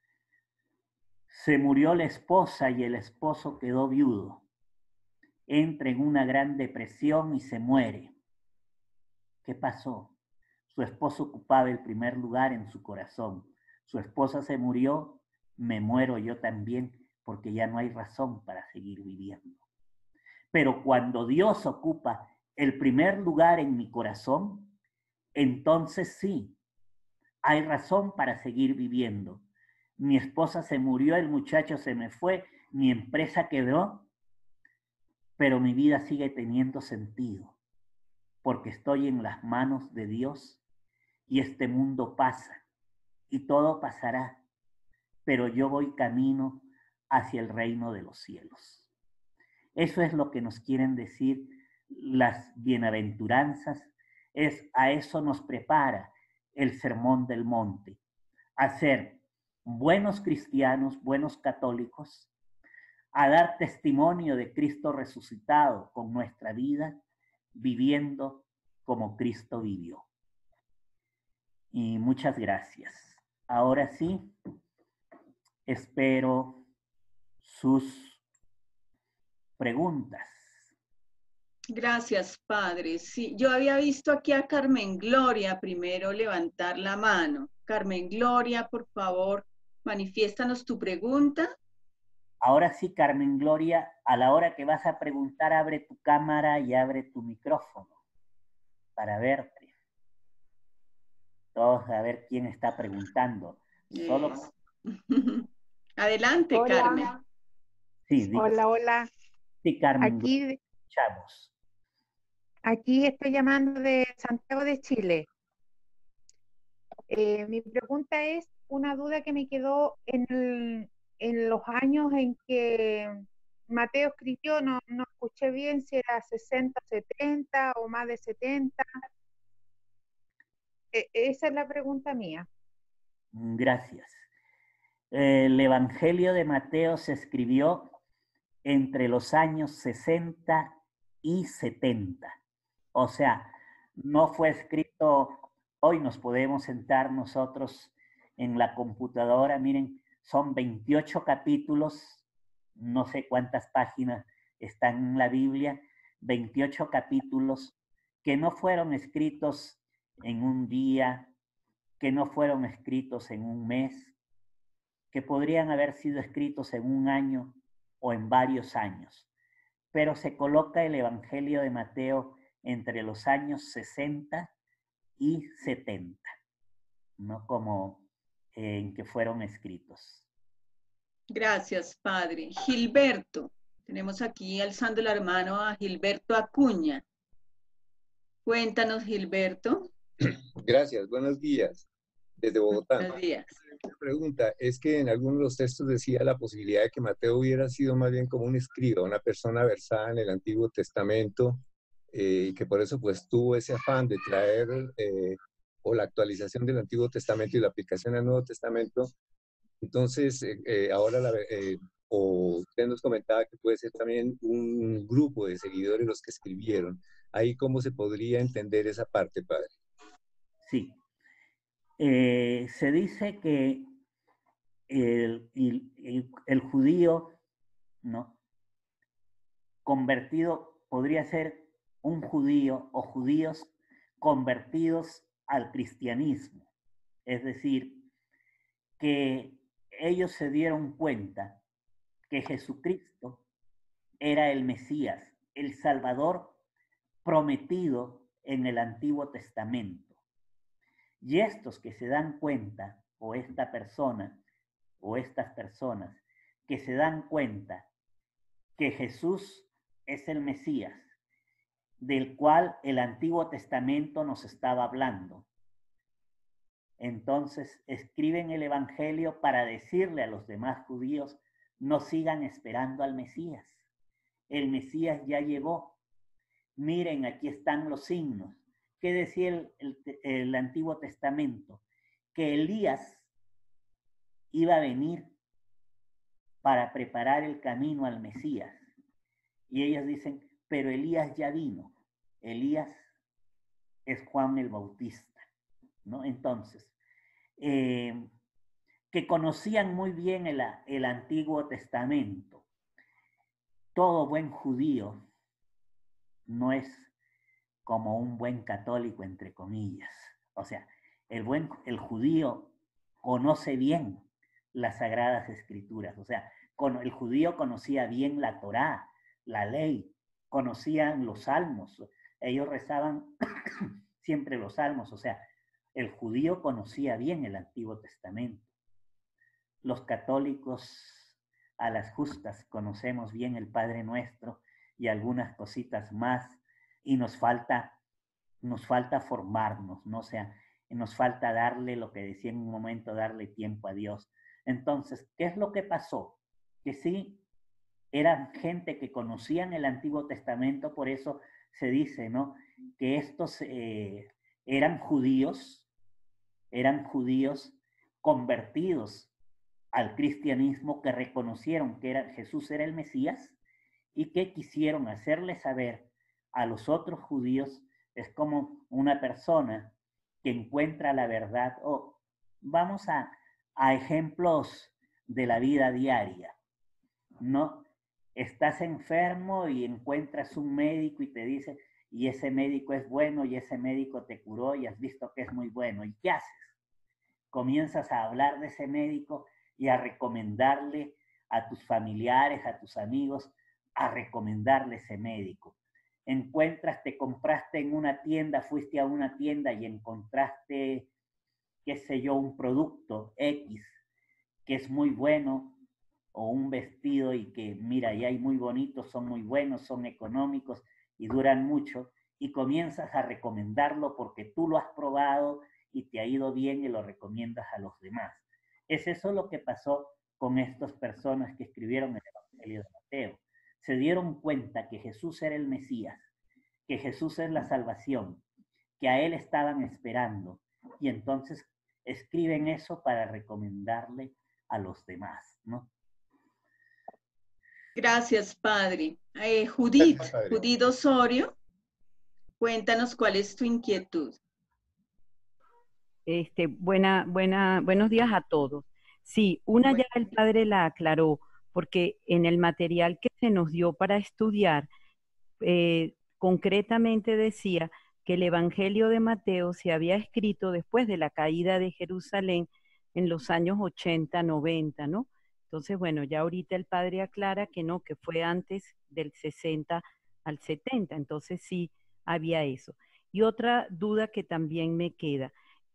Se murió la esposa y el esposo quedó viudo. Entra en una gran depresión y se muere. ¿Qué pasó? Su esposo ocupaba el primer lugar en su corazón. Su esposa se murió, me muero yo también, porque ya no hay razón para seguir viviendo. Pero cuando Dios ocupa el primer lugar en mi corazón, entonces sí, hay razón para seguir viviendo. Mi esposa se murió, el muchacho se me fue, mi empresa quebró, pero mi vida sigue teniendo sentido, porque estoy en las manos de Dios y este mundo pasa y todo pasará, pero yo voy camino hacia el reino de los cielos. Eso es lo que nos quieren decir las bienaventuranzas, a eso nos prepara el Sermón del Monte, a ser buenos cristianos, buenos católicos, a dar testimonio de Cristo resucitado con nuestra vida, viviendo como Cristo vivió. Y muchas gracias. Ahora sí, espero sus preguntas. Gracias, Padre. Sí, yo había visto aquí a Carmen Gloria primero levantar la mano. Carmen Gloria, por favor, manifiéstanos tu pregunta. Ahora sí, Carmen Gloria, a la hora que vas a preguntar, abre tu cámara y abre tu micrófono para verte. Todos a ver quién está preguntando. Solo... Adelante, Hola. Carmen. Sí, Hola, hola. sí, Carmen. Aquí, Chavos. aquí estoy llamando de Santiago de Chile. Mi pregunta es una duda que me quedó en los años en que Mateo escribió, no escuché bien si era 60, 70 o más de 70. Esa es la pregunta mía. Gracias. El Evangelio de Mateo se escribió entre los años 60 y 70. O sea, no fue escrito, hoy nos podemos sentar nosotros en la computadora, miren, son 28 capítulos, no sé cuántas páginas están en la Biblia, 28 capítulos que no fueron escritos en un día, que no fueron escritos en un mes, que podrían haber sido escritos en un año o en varios años. Pero se coloca el Evangelio de Mateo entre los años 60 y 70, ¿no? Como en que fueron escritos. Gracias, Padre. Gilberto, tenemos aquí alzando la mano a Gilberto Acuña. Cuéntanos, Gilberto. Gracias, buenos días. Desde Bogotá. Buenos días. La pregunta es que en algunos de los textos decía la posibilidad de que Mateo hubiera sido más bien como un escriba, una persona versada en el Antiguo Testamento, y que por eso pues tuvo ese afán de traer o la actualización del Antiguo Testamento y la aplicación al Nuevo Testamento. Entonces, ahora o usted nos comentaba que puede ser también un grupo de seguidores los que escribieron. Ahí cómo se podría entender esa parte, padre. Sí. Se dice que el judío, ¿no?, convertido podría ser un judío o judíos convertidos al cristianismo. Es decir, que ellos se dieron cuenta que Jesucristo era el Mesías, el Salvador prometido en el Antiguo Testamento. Y estos que se dan cuenta, o esta persona, o estas personas, que se dan cuenta que Jesús es el Mesías, del cual el Antiguo Testamento nos estaba hablando. Entonces escriben el Evangelio para decirle a los demás judíos, no sigan esperando al Mesías. El Mesías ya llegó. Miren, aquí están los signos. ¿Qué decía el Antiguo Testamento? Que Elías iba a venir para preparar el camino al Mesías. Y ellos dicen, pero Elías ya vino. Elías es Juan el Bautista, ¿no? Entonces, que conocían muy bien el Antiguo Testamento. Todo buen judío no es como un buen católico, entre comillas. O sea, el judío conoce bien las Sagradas Escrituras. O sea, el judío conocía bien la Torá, la ley, conocían los salmos. Ellos rezaban siempre los salmos. O sea, el judío conocía bien el Antiguo Testamento. Los católicos, a las justas, conocemos bien el Padre Nuestro y algunas cositas más, y nos falta formarnos, ¿no? O sea, nos falta darle, lo que decía en un momento, darle tiempo a Dios. Entonces, ¿qué es lo que pasó? Que sí, eran gente que conocían el Antiguo Testamento, por eso se dice, ¿no?, que estos eran judíos convertidos al cristianismo, que reconocieron que Jesús era el Mesías y que quisieron hacerle saber a los otros judíos. Es como una persona que encuentra la verdad. Vamos a ejemplos de la vida diaria, ¿no? Estás enfermo y encuentras un médico y te dice, y ese médico es bueno, y ese médico te curó y has visto que es muy bueno. ¿Y qué haces? Comienzas a hablar de ese médico y a recomendarle a tus familiares, a tus amigos, a recomendarle ese médico. Te compraste en una tienda, fuiste a una tienda y encontraste, qué sé yo, un producto X que es muy bueno, o un vestido y que, mira, ya hay muy bonitos, son muy buenos, son económicos y duran mucho, y comienzas a recomendarlo porque tú lo has probado y te ha ido bien y lo recomiendas a los demás. Es eso lo que pasó con estas personas que escribieron el Evangelio de Mateo. Se dieron cuenta que Jesús era el Mesías, que Jesús es la salvación, que a Él estaban esperando, y entonces escriben eso para recomendarle a los demás, ¿no? Gracias, padre. Judith Osorio, cuéntanos cuál es tu inquietud. Buenos días a todos. Sí, una ya el padre la aclaró, porque en el material que se nos dio para estudiar, concretamente decía que el Evangelio de Mateo se había escrito después de la caída de Jerusalén en los años 80, 90, ¿no? Entonces, bueno, ya ahorita el padre aclara que no, que fue antes del 60 al 70, entonces sí había eso. Y otra duda que también me queda,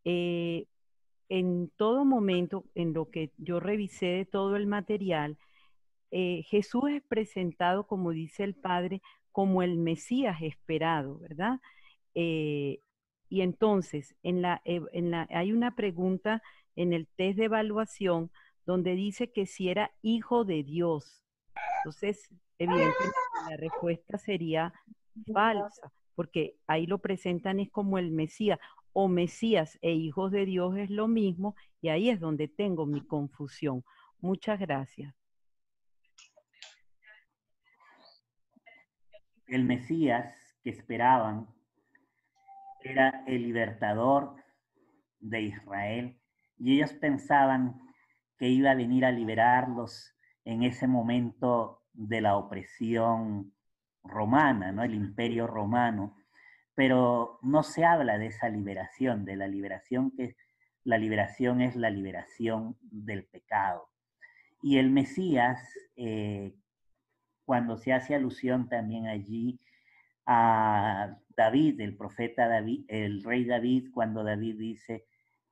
en todo momento, en lo que yo revisé de todo el material, Jesús es presentado, como dice el Padre, como el Mesías esperado, ¿verdad? Y entonces, hay una pregunta en el test de evaluación donde dice que si era hijo de Dios. Entonces, evidentemente la respuesta sería falsa, porque ahí lo presentan es como el Mesías, o Mesías e hijos de Dios es lo mismo, y ahí es donde tengo mi confusión. Muchas gracias. El Mesías que esperaban era el libertador de Israel, y ellos pensaban que iba a venir a liberarlos en ese momento de la opresión romana, ¿no? El imperio romano. Pero no se habla de esa liberación, de la liberación que la liberación es la liberación del pecado. Y el Mesías, cuando se hace alusión también allí a David, el profeta David, el rey David, cuando David dice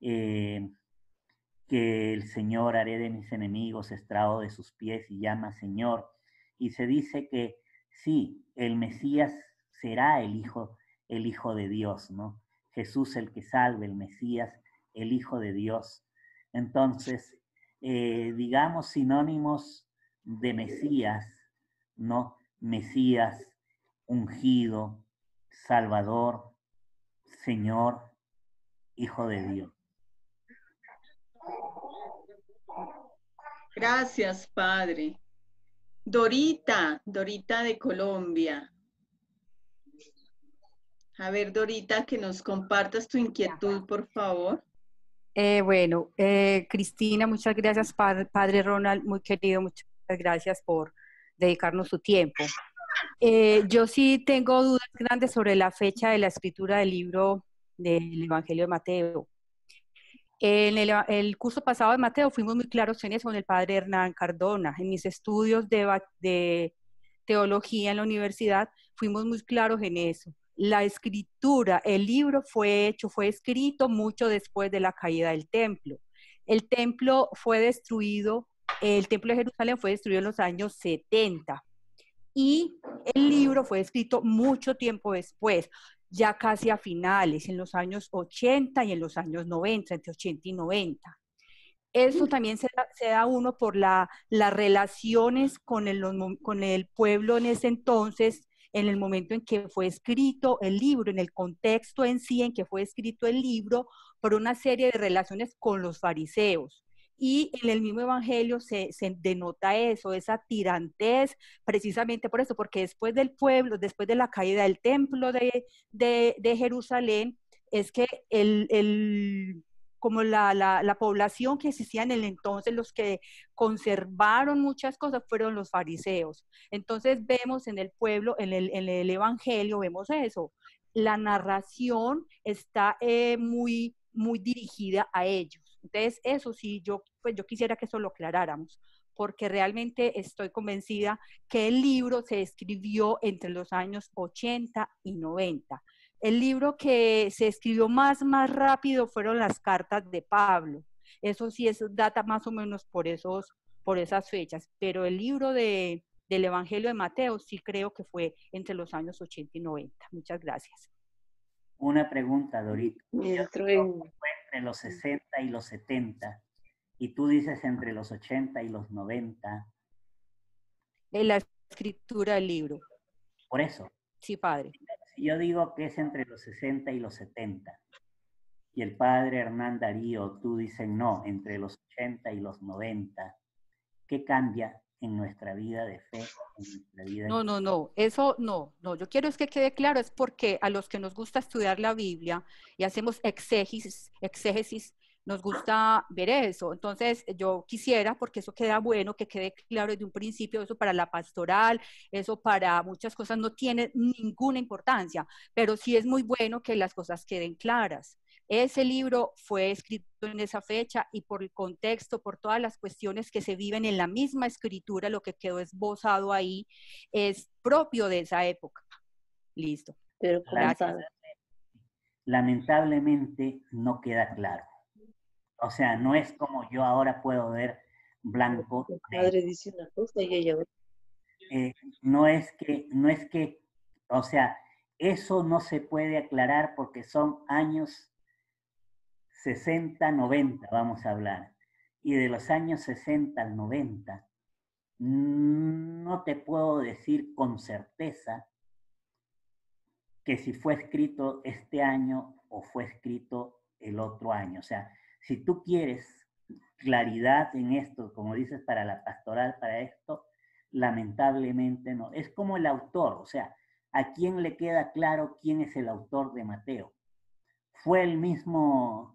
que el Señor haré de mis enemigos estrado de sus pies y llama Señor. Y se dice que sí, el Mesías será el Hijo de Dios, ¿no? Jesús el que salve, el Mesías, el Hijo de Dios. Entonces, digamos sinónimos de Mesías, ¿no? Mesías, ungido, Salvador, Señor, Hijo de Dios. Gracias, Padre. Dorita de Colombia. A ver, Dorita, que nos compartas tu inquietud, por favor. Cristina, muchas gracias, Padre Ronald, muy querido, muchas gracias por dedicarnos su tiempo. Yo sí tengo dudas grandes sobre la fecha de la escritura del libro del Evangelio de Mateo. En el curso pasado de Mateo fuimos muy claros en eso con el Padre Hernán Cardona. En mis estudios de teología en la universidad fuimos muy claros en eso. La escritura, el libro fue escrito mucho después de la caída del templo. El templo fue destruido, el templo de Jerusalén fue destruido en los años 70 y el libro fue escrito mucho tiempo después, ya casi a finales, en los años 80 y en los años 90, entre 80 y 90. Eso también se da uno por las relaciones con el pueblo en ese entonces, en el momento en que fue escrito el libro, en el contexto en sí en que fue escrito el libro, por una serie de relaciones con los fariseos. Y en el mismo evangelio se denota eso, esa tirantez, precisamente por eso, porque después del pueblo, después de la caída del templo de Jerusalén, es que como la población que existía en el entonces, los que conservaron muchas cosas fueron los fariseos. Entonces vemos en el pueblo, en el evangelio, vemos eso. La narración está muy dirigida a ellos. Entonces eso sí, yo quisiera que eso lo aclaráramos, porque realmente estoy convencida que el libro se escribió entre los años 80 y 90. El libro que se escribió más rápido fueron las cartas de Pablo. Eso sí, eso data más o menos por esas fechas. Pero el libro del Evangelio de Mateo sí creo que fue entre los años 80 y 90. Muchas gracias. Una pregunta, Dorita. Fue entre los 60 y los 70. Y tú dices entre los 80 y los 90. En la escritura del libro. Por eso. Sí, padre. Yo digo que es entre los 60 y los 70. Y el padre Hernán Darío, tú dices no, entre los 80 y los 90. ¿Qué cambia en nuestra vida de fe? En nuestra vida No, eso no. Yo quiero es que quede claro, es porque a los que nos gusta estudiar la Biblia y hacemos exégesis, nos gusta ver eso. Entonces, yo quisiera, porque eso queda bueno, que quede claro desde un principio, eso para la pastoral, eso para muchas cosas no tiene ninguna importancia, pero sí es muy bueno que las cosas queden claras. Ese libro fue escrito en esa fecha y por el contexto, por todas las cuestiones que se viven en la misma escritura, lo que quedó esbozado ahí es propio de esa época. Listo. Pero gracias. Lamentablemente no queda claro. O sea, no es como yo ahora puedo ver blanco. El padre dice una cosa y ella otra. No es que, o sea, eso no se puede aclarar porque son años 60, 90, vamos a hablar. Y de los años 60 al 90, no te puedo decir con certeza que si fue escrito este año o fue escrito el otro año. O sea, si tú quieres claridad en esto, como dices, para la pastoral, para esto, lamentablemente no. Es como el autor, o sea, ¿A quién le queda claro quién es el autor de Mateo? Fue el mismo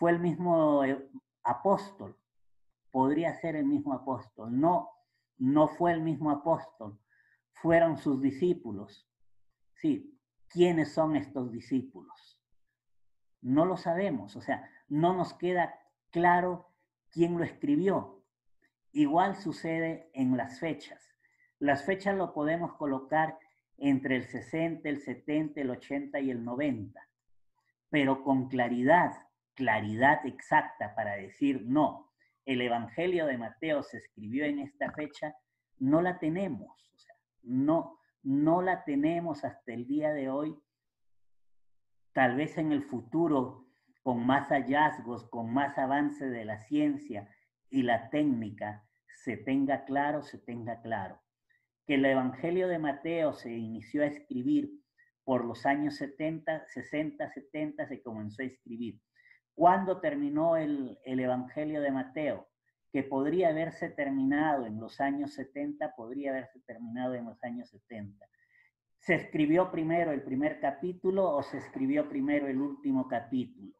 apóstol. Podría ser el mismo apóstol. No, no fue el mismo apóstol. Fueron sus discípulos. Sí, ¿quiénes son estos discípulos? No lo sabemos, o sea, no nos queda claro quién lo escribió. Igual sucede en las fechas. Las fechas lo podemos colocar entre el 60, el 70, el 80 y el 90, pero con claridad exacta para decir no, el Evangelio de Mateo se escribió en esta fecha, no la tenemos, o sea, no la tenemos hasta el día de hoy. Tal vez en el futuro, con más hallazgos, con más avance de la ciencia y la técnica, se tenga claro. Que el Evangelio de Mateo se inició a escribir por los años 60, 70, se comenzó a escribir. ¿Cuándo terminó el Evangelio de Mateo? Que podría haberse terminado en los años 70, podría haberse terminado en los años 70. ¿Se escribió primero el primer capítulo o se escribió primero el último capítulo?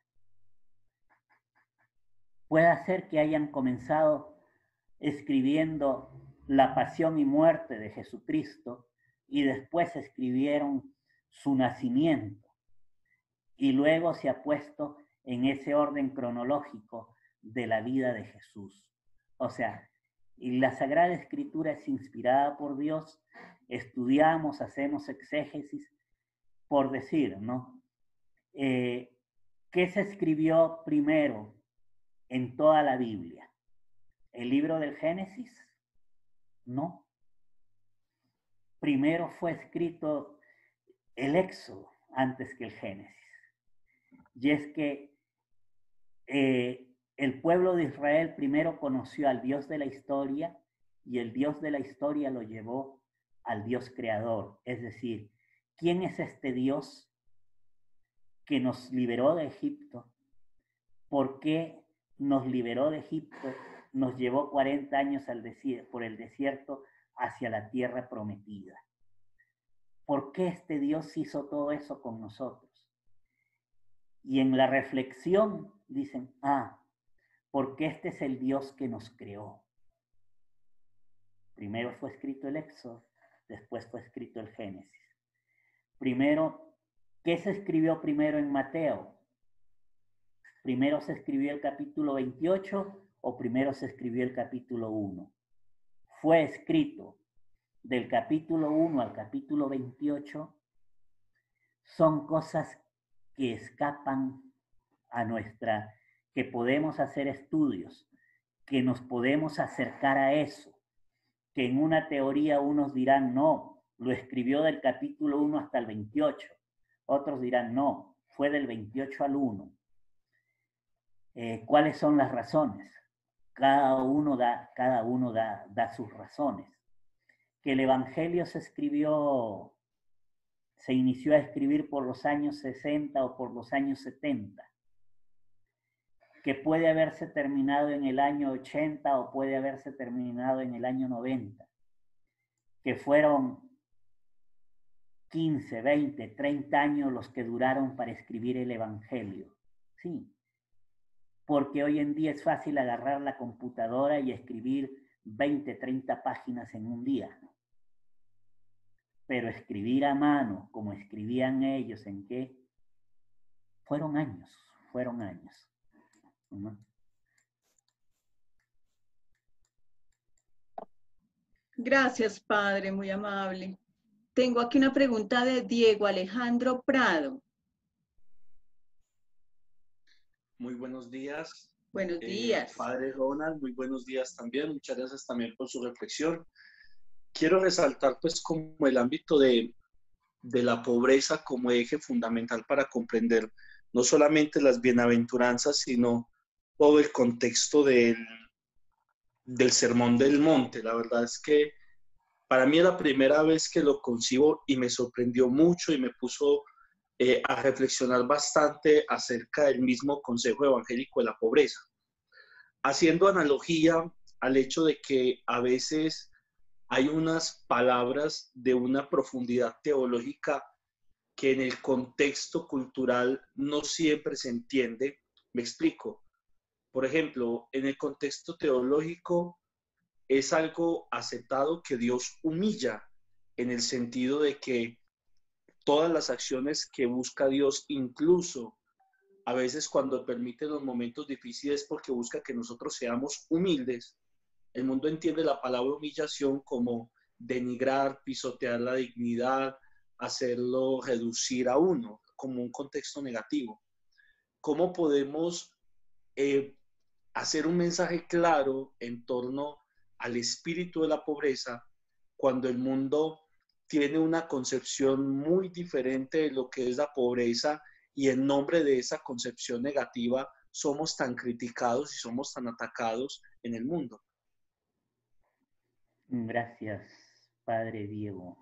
Puede ser que hayan comenzado escribiendo la pasión y muerte de Jesucristo y después escribieron su nacimiento. Y luego se ha puesto en ese orden cronológico de la vida de Jesús. O sea, y la Sagrada Escritura es inspirada por Dios, estudiamos, hacemos exégesis, por decir, ¿no? ¿Qué se escribió primero en toda la Biblia? ¿El libro del Génesis? No. Primero fue escrito el Éxodo antes que el Génesis. Y es que el pueblo de Israel primero conoció al Dios de la historia y el Dios de la historia lo llevó al Dios creador. Es decir, ¿quién es este Dios que nos liberó de Egipto? ¿Por qué nos liberó de Egipto? Nos llevó 40 años por el desierto hacia la tierra prometida. ¿Por qué este Dios hizo todo eso con nosotros? Y en la reflexión dicen, porque este es el Dios que nos creó. Primero fue escrito el Éxodo, después fue escrito el Génesis. Primero, ¿qué se escribió primero en Mateo? ¿Primero se escribió el capítulo 28 o primero se escribió el capítulo 1? Fue escrito del capítulo 1 al capítulo 28. Son cosas que escapan a que podemos hacer estudios, que nos podemos acercar a eso, que en una teoría unos dirán, no, lo escribió del capítulo 1 hasta el 28. Otros dirán, no, fue del 28 al 1. ¿Cuáles son las razones? Cada uno da sus razones. Que el Evangelio se inició a escribir por los años 60 o por los años 70. Que puede haberse terminado en el año 80 o puede haberse terminado en el año 90. Que fueron 15, 20, 30 años los que duraron para escribir el Evangelio. Sí, porque hoy en día es fácil agarrar la computadora y escribir 20, 30 páginas en un día. Pero escribir a mano, como escribían ellos, ¿en qué? Fueron años. ¿No? Gracias, padre, muy amable. Tengo aquí una pregunta de Diego Alejandro Prado. Muy buenos días. Buenos días. Padre Ronald, muy buenos días también. Muchas gracias también por su reflexión. Quiero resaltar pues como el ámbito de la pobreza como eje fundamental para comprender no solamente las bienaventuranzas, sino todo el contexto del Sermón del Monte. La verdad es que para mí es la primera vez que lo concibo y me sorprendió mucho y me puso a reflexionar bastante acerca del mismo consejo evangélico de la pobreza, haciendo analogía al hecho de que a veces hay unas palabras de una profundidad teológica que en el contexto cultural no siempre se entiende. Me explico. Por ejemplo, en el contexto teológico es algo aceptado que Dios humilla, en el sentido de que todas las acciones que busca Dios, incluso a veces cuando permite los momentos difíciles, porque busca que nosotros seamos humildes. El mundo entiende la palabra humillación como denigrar, pisotear la dignidad, hacerlo reducir a uno, como un contexto negativo. ¿Cómo podemos hacer un mensaje claro en torno al espíritu de la pobreza cuando el mundo tiene una concepción muy diferente de lo que es la pobreza, y en nombre de esa concepción negativa somos tan criticados y somos tan atacados en el mundo? Gracias, Padre Diego.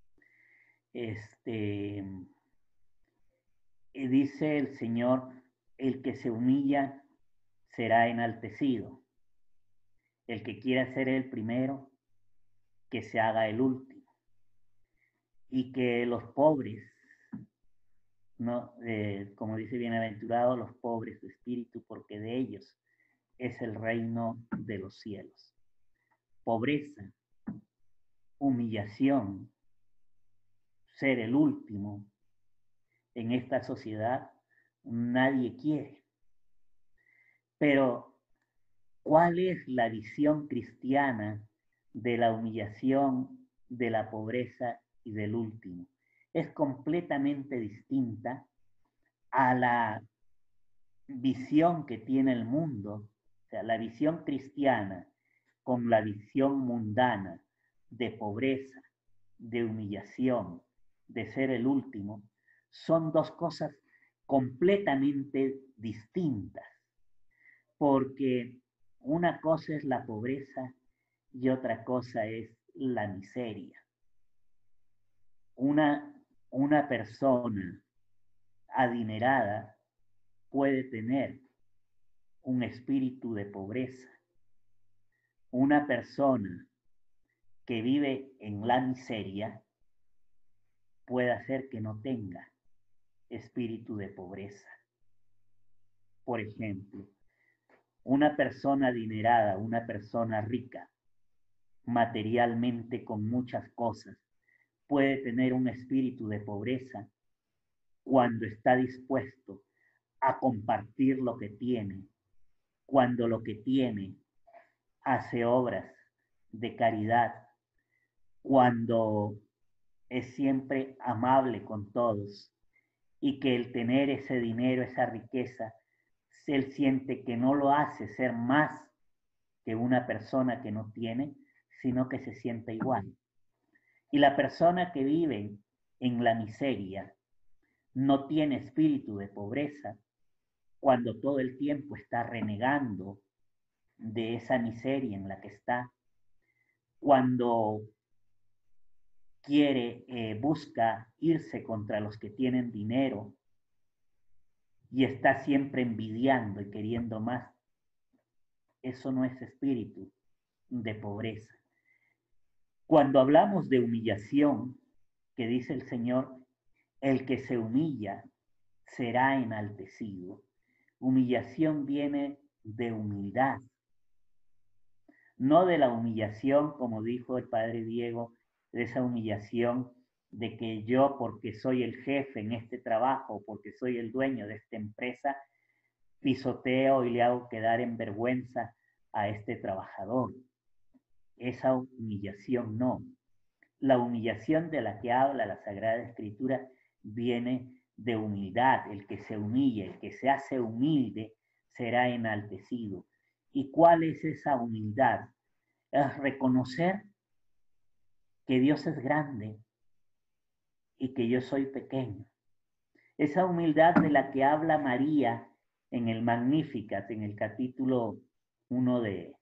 Dice el Señor, el que se humilla será enaltecido. El que quiera ser el primero, que se haga el último. Y que los pobres, ¿no? Como dice, bienaventurados los pobres de espíritu, porque de ellos es el reino de los cielos. Pobreza, humillación, ser el último en esta sociedad, nadie quiere. Pero, ¿cuál es la visión cristiana de la humillación, de la pobreza y del último? Es completamente distinta a la visión que tiene el mundo. O sea, la visión cristiana con la visión mundana de pobreza, de humillación, de ser el último, son dos cosas completamente distintas, porque una cosa es la pobreza y otra cosa es la miseria. Una persona adinerada puede tener un espíritu de pobreza. Una persona que vive en la miseria puede hacer que no tenga espíritu de pobreza. Por ejemplo, una persona adinerada, una persona rica, materialmente con muchas cosas, puede tener un espíritu de pobreza cuando está dispuesto a compartir lo que tiene, cuando lo que tiene hace obras de caridad, cuando es siempre amable con todos, y que el tener ese dinero, esa riqueza, él siente que no lo hace ser más que una persona que no tiene, sino que se siente igual. Y la persona que vive en la miseria no tiene espíritu de pobreza cuando todo el tiempo está renegando de esa miseria en la que está, cuando busca irse contra los que tienen dinero y está siempre envidiando y queriendo más. Eso no es espíritu de pobreza. Cuando hablamos de humillación, que dice el Señor, el que se humilla será enaltecido. Humillación viene de humildad, no de la humillación, como dijo el Padre Diego, de esa humillación de que yo, porque soy el jefe en este trabajo, porque soy el dueño de esta empresa, pisoteo y le hago quedar en vergüenza a este trabajador. Esa humillación no. La humillación de la que habla la Sagrada Escritura viene de humildad. El que se humilla, el que se hace humilde, será enaltecido. ¿Y cuál es esa humildad? Es reconocer que Dios es grande y que yo soy pequeño. Esa humildad de la que habla María en el Magnificat, en el capítulo 1 de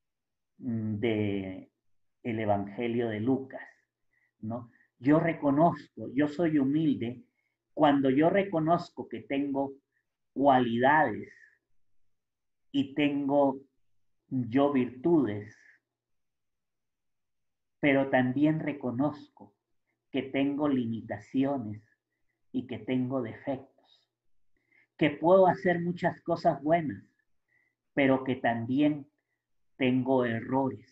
el Evangelio de Lucas, ¿no? Yo reconozco, yo soy humilde cuando yo reconozco que tengo cualidades y tengo yo virtudes, pero también reconozco que tengo limitaciones y que tengo defectos, que puedo hacer muchas cosas buenas, pero que también tengo errores,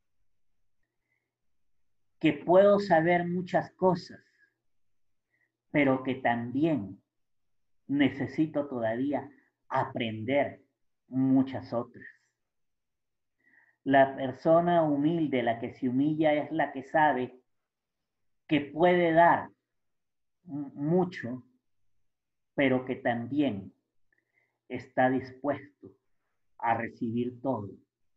que puedo saber muchas cosas, pero que también necesito todavía aprender muchas otras. La persona humilde, la que se humilla, es la que sabe que puede dar mucho, pero que también está dispuesto a recibir todo.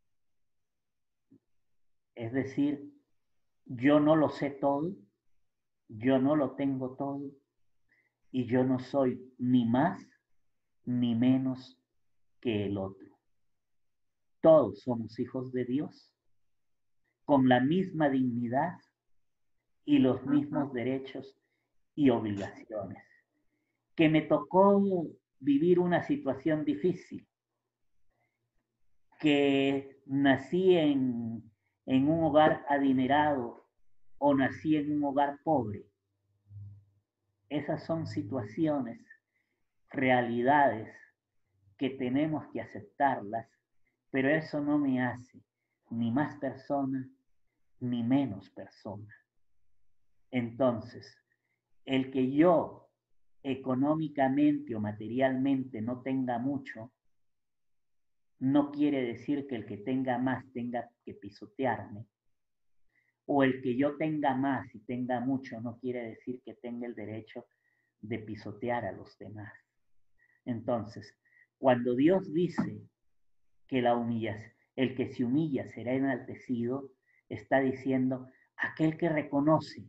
Es decir, yo no lo sé todo, yo no lo tengo todo, y yo no soy ni más ni menos que el otro. Todos somos hijos de Dios, con la misma dignidad y los mismos derechos y obligaciones. Que me tocó vivir una situación difícil, que nací en un hogar adinerado o nací en un hogar pobre. Esas son situaciones, realidades que tenemos que aceptarlas, pero eso no me hace ni más persona ni menos persona. Entonces, el que yo económicamente o materialmente no tenga mucho, no quiere decir que el que tenga más tenga que pisotearme, o el que yo tenga más y tenga mucho no quiere decir que tenga el derecho de pisotear a los demás. Entonces, cuando Dios dice que el que se humilla será enaltecido, está diciendo aquel que reconoce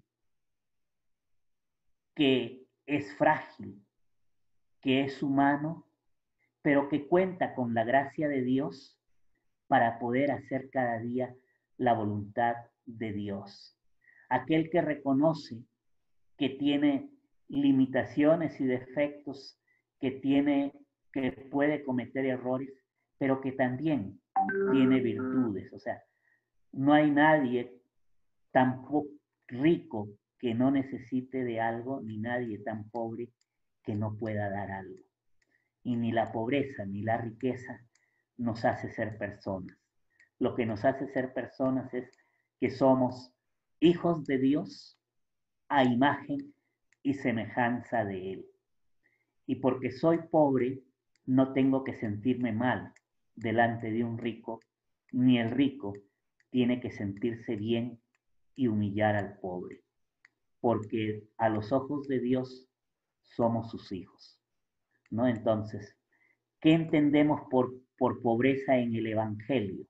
que es frágil, que es humano, pero que cuenta con la gracia de Dios para poder hacer cada día la voluntad de Dios. Aquel que reconoce que tiene limitaciones y defectos, que puede cometer errores, pero que también tiene virtudes. O sea, no hay nadie tan rico que no necesite de algo, ni nadie tan pobre que no pueda dar algo. Y ni la pobreza ni la riqueza nos hace ser personas. Lo que nos hace ser personas es que somos hijos de Dios a imagen y semejanza de Él. Y porque soy pobre, no tengo que sentirme mal delante de un rico, ni el rico tiene que sentirse bien y humillar al pobre, porque a los ojos de Dios somos sus hijos, ¿no? Entonces, ¿qué entendemos por pobreza en el Evangelio?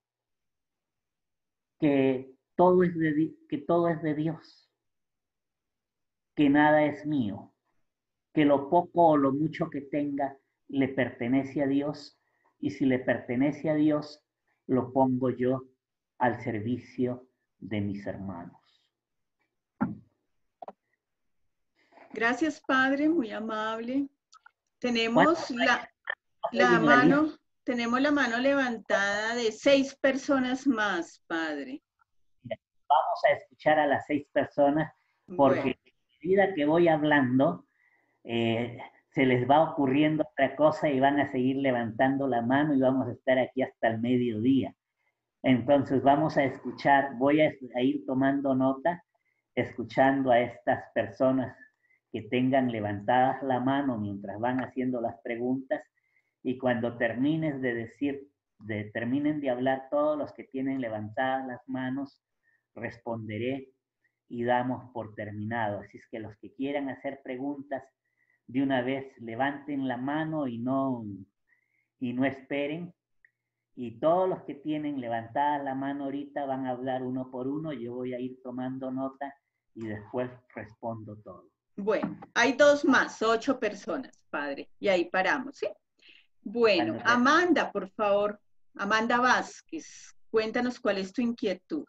Que todo es de Dios, que nada es mío, que lo poco o lo mucho que tenga le pertenece a Dios, y si le pertenece a Dios, lo pongo yo al servicio de mis hermanos. Gracias, Padre, muy amable. Tenemos la mano levantada de 6 personas más, Padre. Vamos a escuchar a las 6 personas, porque a medida que voy hablando, se les va ocurriendo otra cosa y van a seguir levantando la mano y vamos a estar aquí hasta el mediodía. Entonces vamos a escuchar, voy a ir tomando nota, escuchando a estas personas que tengan levantadas la mano mientras van haciendo las preguntas, y cuando terminen de hablar todos los que tienen levantadas las manos, responderé y damos por terminado. Así es que los que quieran hacer preguntas, de una vez levanten la mano y no esperen. Y todos los que tienen levantada la mano ahorita van a hablar uno por uno. Yo voy a ir tomando nota y después respondo todo. Bueno, hay 2 más, 8 personas, Padre. Y ahí paramos, ¿sí? Bueno, Amanda, por favor. Amanda Vázquez, cuéntanos cuál es tu inquietud.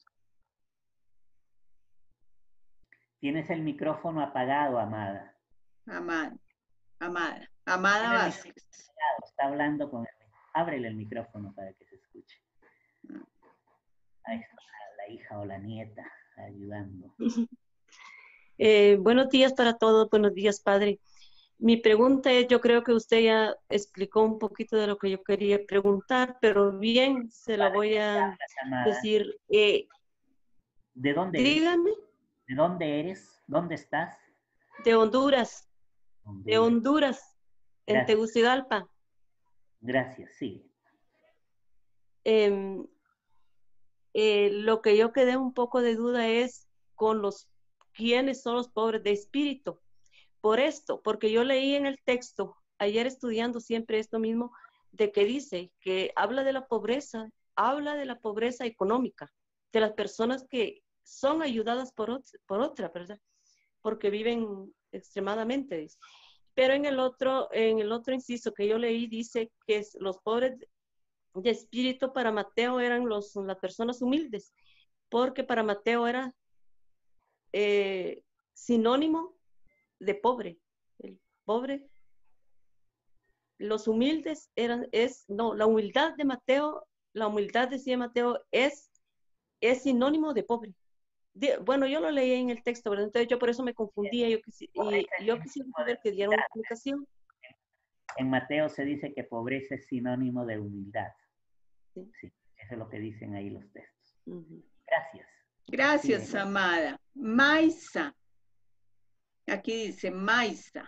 Tienes el micrófono apagado, Amada. Amada Vázquez. Está hablando con él. Ábrele el micrófono para que se escuche. Ahí está la hija o la nieta. ayudando. Buenos días para todos, buenos días, Padre. Mi pregunta es, yo creo que usted ya explicó un poquito de lo que yo quería preguntar, pero bien, se la voy a decir. ¿De dónde eres? Dígame. ¿De dónde eres? ¿Dónde estás? De Honduras. De Honduras, en Gracias. Tegucigalpa. Gracias, sí. Lo que yo quedé un poco de duda es con quiénes son los pobres de espíritu. Por esto, porque yo leí en el texto, ayer estudiando siempre esto mismo, de que dice que habla de la pobreza económica, de las personas que son ayudadas por otra, ¿verdad? Porque viven extremadamente. Pero en el otro inciso que yo leí dice que los pobres de espíritu para Mateo eran las personas humildes, porque para Mateo era sinónimo de pobre. El pobre, los humildes la humildad de Mateo, la humildad decía Mateo es sinónimo de pobre. Bueno, yo lo leí en el texto, ¿verdad? Entonces yo por eso me confundía, yo quisiera saber que diera una explicación. En Mateo se dice que pobreza es sinónimo de humildad. Sí. Sí, eso es lo que dicen ahí los textos. Gracias. Gracias, sí, amada. Maisa. Aquí dice Maisa.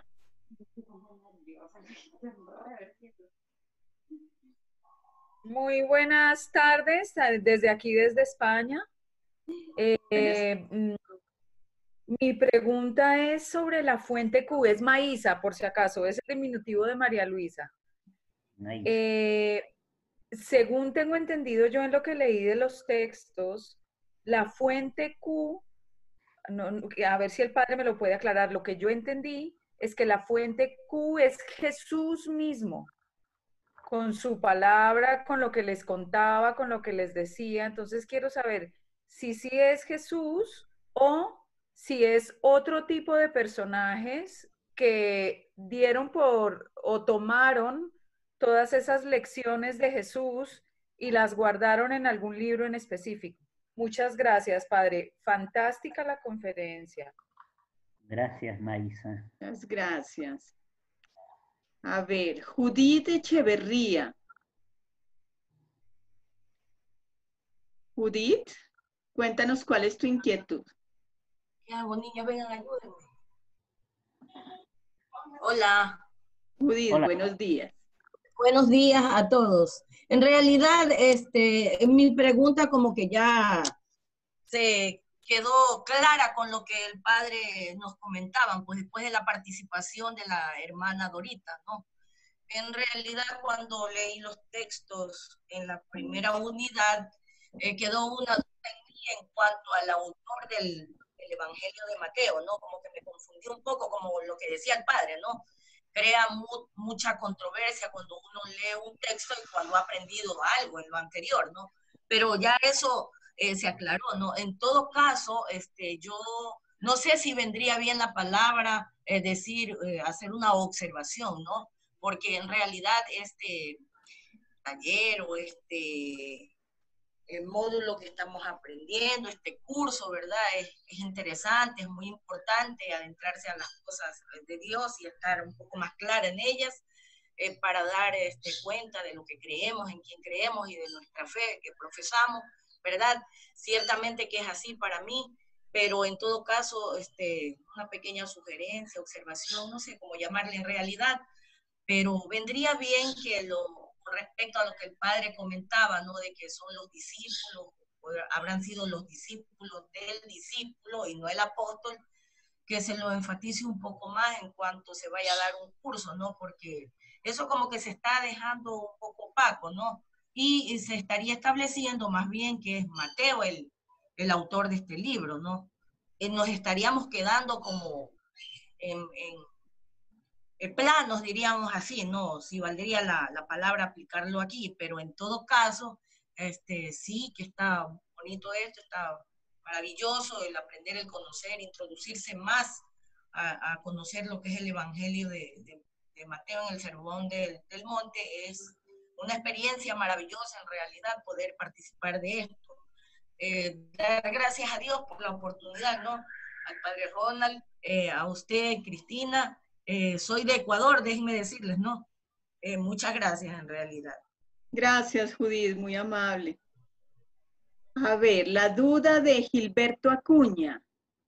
Muy buenas tardes, desde aquí, desde España. Mi pregunta es sobre la fuente Q, es Maísa, por si acaso, es el diminutivo de María Luisa. Según tengo entendido yo en lo que leí de los textos, la fuente Q, a ver si el padre me lo puede aclarar, lo que yo entendí es que la fuente Q es Jesús mismo, con su palabra, con lo que les contaba, con lo que les decía. Entonces quiero saber si sí es Jesús o si es otro tipo de personajes que dieron o tomaron todas esas lecciones de Jesús y las guardaron en algún libro en específico. Muchas gracias, padre. Fantástica la conferencia. Gracias, Maisa. Muchas gracias. A ver, Judith Echeverría. Judith, cuéntanos cuál es tu inquietud. ¿Qué hago, niños? Vengan, ayúdenme. Hola. Judith, Hola. Buenos días. Buenos días a todos. En realidad, mi pregunta como que ya se quedó clara con lo que el padre nos comentaban, pues después de la participación de la hermana Dorita, ¿no? En realidad, cuando leí los textos en la primera unidad, quedó una duda en mí en cuanto al autor del Evangelio de Mateo, ¿no? Como que me confundí un poco, como lo que decía el padre, ¿no? Crea mucha controversia cuando uno lee un texto y cuando ha aprendido algo en lo anterior, ¿no? Pero ya eso se aclaró, ¿no? En todo caso, yo no sé si vendría bien la palabra hacer una observación, ¿no? Porque en realidad este taller o el módulo que estamos aprendiendo, este curso, ¿verdad? Es interesante, es muy importante adentrarse a las cosas de Dios y estar un poco más clara en ellas para dar cuenta de lo que creemos, en quién creemos y de nuestra fe que profesamos, ¿verdad? Ciertamente que es así para mí, pero en todo caso, una pequeña sugerencia, observación, no sé cómo llamarle en realidad, pero vendría bien que respecto a lo que el padre comentaba, ¿no? De que son los discípulos, habrán sido los discípulos del discípulo y no el apóstol, que se lo enfatice un poco más en cuanto se vaya a dar un curso, ¿no? Porque eso como que se está dejando un poco opaco, ¿no? Y se estaría estableciendo más bien que es Mateo el autor de este libro, ¿no? Nos estaríamos quedando como en planos, diríamos así, no, si valdría la palabra aplicarlo aquí, pero en todo caso, sí que está bonito esto, está maravilloso el aprender, el conocer, introducirse más a conocer lo que es el Evangelio de Mateo en el Sermón del Monte, es una experiencia maravillosa en realidad poder participar de esto. dar gracias a Dios por la oportunidad, ¿no? Al padre Ronald, a usted, Cristina. Soy de Ecuador, déjenme decirles, ¿no? Muchas gracias, en realidad. Gracias, Judith, muy amable. A ver, la duda de Gilberto Acuña.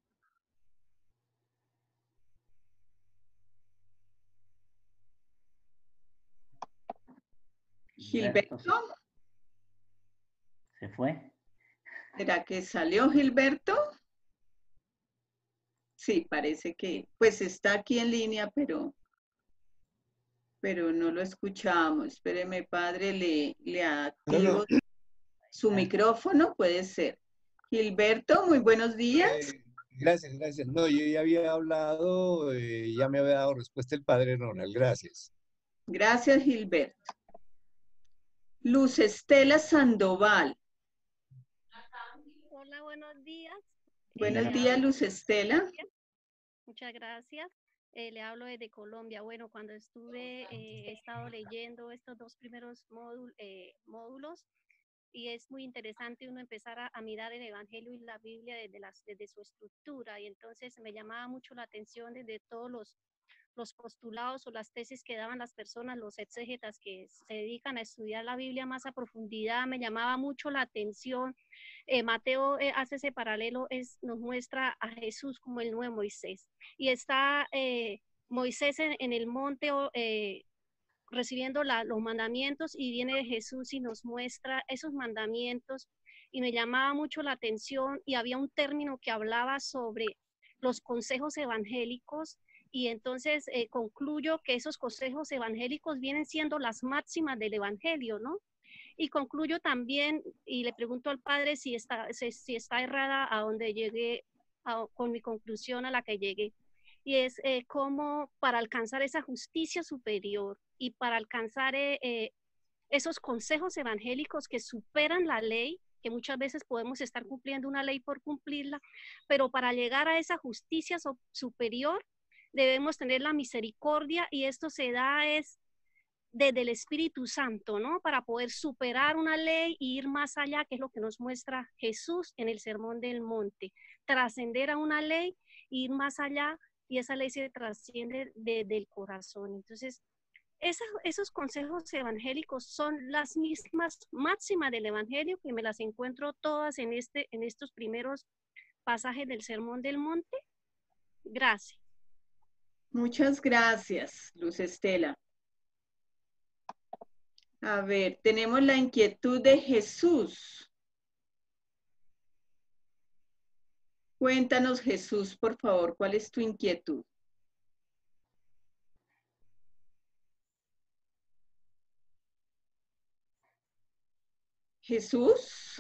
Gilberto. ¿Se fue? ¿Será que salió Gilberto? Sí, parece que, pues está aquí en línea, pero no lo escuchamos. Espéreme, padre, le activo su micrófono, puede ser. Gilberto, muy buenos días. Gracias. No, yo ya había hablado, ya me había dado respuesta el padre Ronald, gracias. Gracias, Gilberto. Luz Estela Sandoval. Hola, buenos días. Buenos días, Luz Estela. Muchas gracias. Le hablo desde Colombia. Bueno, cuando he estado leyendo estos dos primeros módulos, y es muy interesante uno empezar a mirar el Evangelio y la Biblia desde su estructura, y entonces me llamaba mucho la atención desde todos los postulados o las tesis que daban las personas, los exégetas que se dedican a estudiar la Biblia más a profundidad. Me llamaba mucho la atención. Mateo hace ese paralelo, nos muestra a Jesús como el nuevo Moisés. Y está Moisés en el monte recibiendo los mandamientos, y viene Jesús y nos muestra esos mandamientos. Y me llamaba mucho la atención, y había un término que hablaba sobre los consejos evangélicos. Y entonces concluyo que esos consejos evangélicos vienen siendo las máximas del evangelio, ¿no? Y concluyo también, y le pregunto al padre si está errada a donde llegué, con mi conclusión a la que llegué. Y es cómo para alcanzar esa justicia superior y para alcanzar esos consejos evangélicos que superan la ley, que muchas veces podemos estar cumpliendo una ley por cumplirla, pero para llegar a esa justicia superior debemos tener la misericordia, y esto se da desde el Espíritu Santo, ¿no? Para poder superar una ley e ir más allá, que es lo que nos muestra Jesús en el Sermón del Monte. Trascender a una ley e ir más allá, y esa ley se trasciende desde el corazón. Entonces, esos consejos evangélicos son las mismas máximas del Evangelio, que me las encuentro todas en estos primeros pasajes del Sermón del Monte. Gracias. Muchas gracias, Luz Estela. A ver, tenemos la inquietud de Jesús. Cuéntanos, Jesús, por favor, ¿cuál es tu inquietud? Jesús.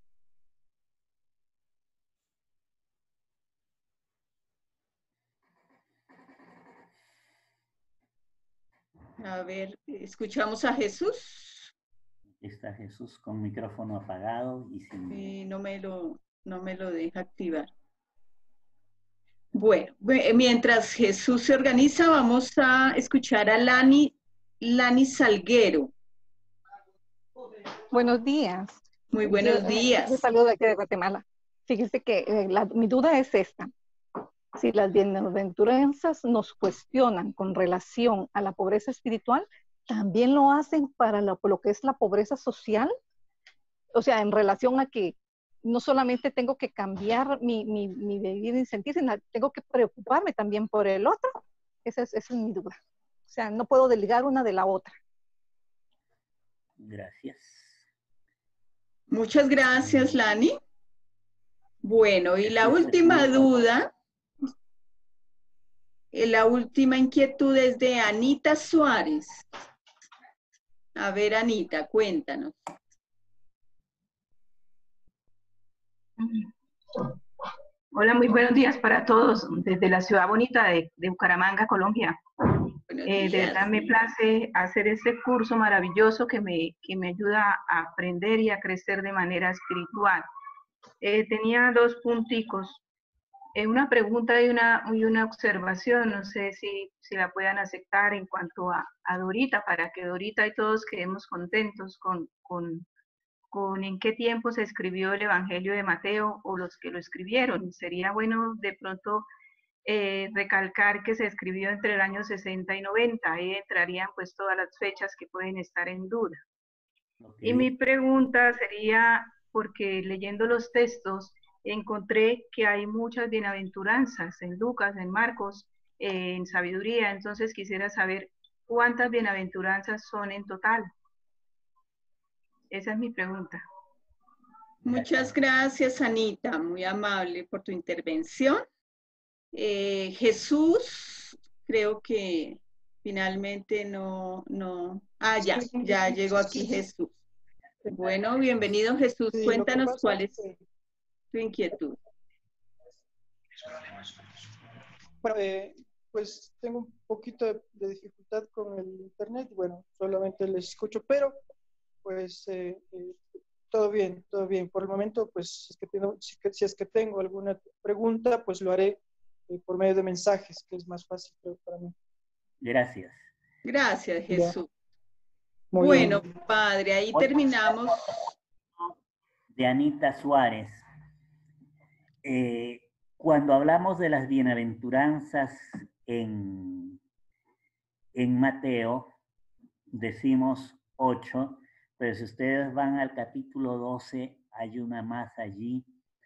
A ver, escuchamos a Jesús. Está Jesús con micrófono apagado y sin... no me lo deja activar. Bueno, mientras Jesús se organiza, vamos a escuchar a Lani Salguero. Buenos días. Muy buenos días. Un saludo de aquí de Guatemala. Fíjese que mi duda es esta. Si las bienaventuranzas nos cuestionan con relación a la pobreza espiritual, ¿también lo hacen para lo que es la pobreza social? O sea, en relación a que no solamente tengo que cambiar mi vivir y sentir, sino tengo que preocuparme también por el otro. Esa es mi duda. O sea, no puedo desligar una de la otra. Gracias. Muchas gracias, Lani. Bueno, y la última duda, la última inquietud es de Anita Suárez. A ver, Anita, cuéntanos. Hola, muy buenos días para todos desde la ciudad bonita de Bucaramanga, Colombia. De verdad me place hacer este curso maravilloso que me ayuda a aprender y a crecer de manera espiritual. Tenía dos punticos, una pregunta y una observación, no sé si la puedan aceptar en cuanto a Dorita, para que Dorita y todos quedemos contentos con con en qué tiempo se escribió el Evangelio de Mateo o los que lo escribieron. Sería bueno de pronto recalcar que se escribió entre el año 60 y 90. Ahí entrarían pues todas las fechas que pueden estar en duda. Okay. Y mi pregunta sería, porque leyendo los textos encontré que hay muchas bienaventuranzas en Lucas, en Marcos, en Sabiduría. Entonces quisiera saber cuántas bienaventuranzas son en total. Esa es mi pregunta. Muchas gracias, Anita, muy amable por tu intervención. Jesús, creo que finalmente no. Ah, ya llegó aquí Jesús. Bueno, bienvenido Jesús, sí, cuéntanos cuál es tu inquietud. Bueno, pues tengo un poquito de dificultad con el internet, bueno, solamente les escucho, pero pues todo bien, todo bien. Por el momento, pues si es que tengo alguna pregunta, pues lo haré por medio de mensajes, que es más fácil para mí. Gracias. Gracias, Jesús. Bueno, bien. Padre, ahí terminamos. De Anita Suárez. Cuando hablamos de las bienaventuranzas en Mateo, decimos 8, pero si ustedes van al capítulo 12, hay una más allí.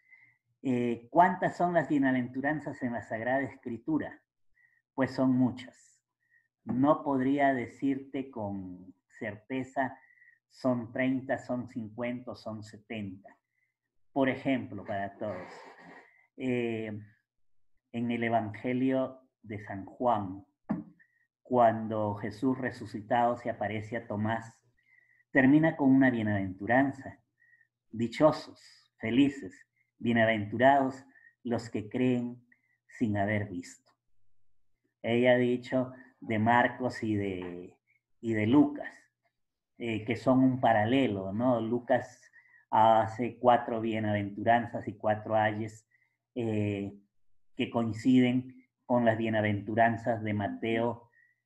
¿Cuántas son las bienaventuranzas en la Sagrada Escritura? Pues son muchas. No podría decirte con certeza son 30, son 50, son 70. Por ejemplo, para todos, en el Evangelio de San Juan, cuando Jesús resucitado se aparece a Tomás, termina con una bienaventuranza. Dichosos, felices, bienaventurados los que creen sin haber visto. Ella ha dicho de Marcos y de Lucas, que son un paralelo, ¿no? Lucas hace 4 bienaventuranzas y 4 ayes que coinciden con las bienaventuranzas de Mateo,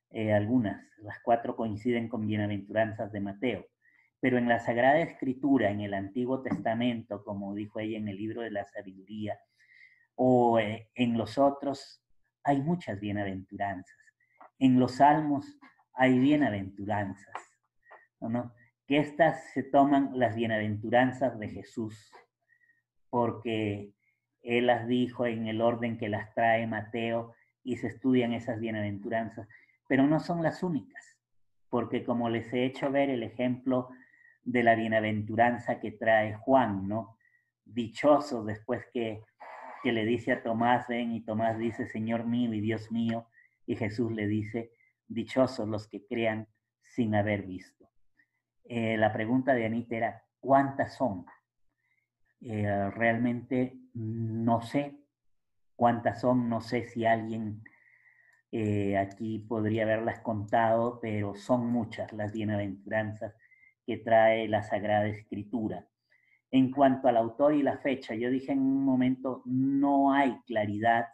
las 4 coinciden con bienaventuranzas de Mateo. Pero en la Sagrada Escritura, en el Antiguo Testamento, como dijo ella en el libro de la Sabiduría, o en los otros, hay muchas bienaventuranzas. En los Salmos hay bienaventuranzas, ¿no? Que estas se toman las bienaventuranzas de Jesús, porque Él las dijo en el orden que las trae Mateo y se estudian esas bienaventuranzas, pero no son las únicas, porque como les he hecho ver el ejemplo de la bienaventuranza que trae Juan, ¿no? Dichosos después que le dice a Tomás, ven, y Tomás dice, Señor mío y Dios mío, y Jesús le dice, dichosos los que crean sin haber visto. La pregunta de Anita era, ¿cuántas son? Realmente no sé cuántas son, no sé si alguien aquí podría haberlas contado, pero son muchas las bienaventuranzas que trae la Sagrada Escritura. En cuanto al autor y la fecha, yo dije en un momento, no hay claridad,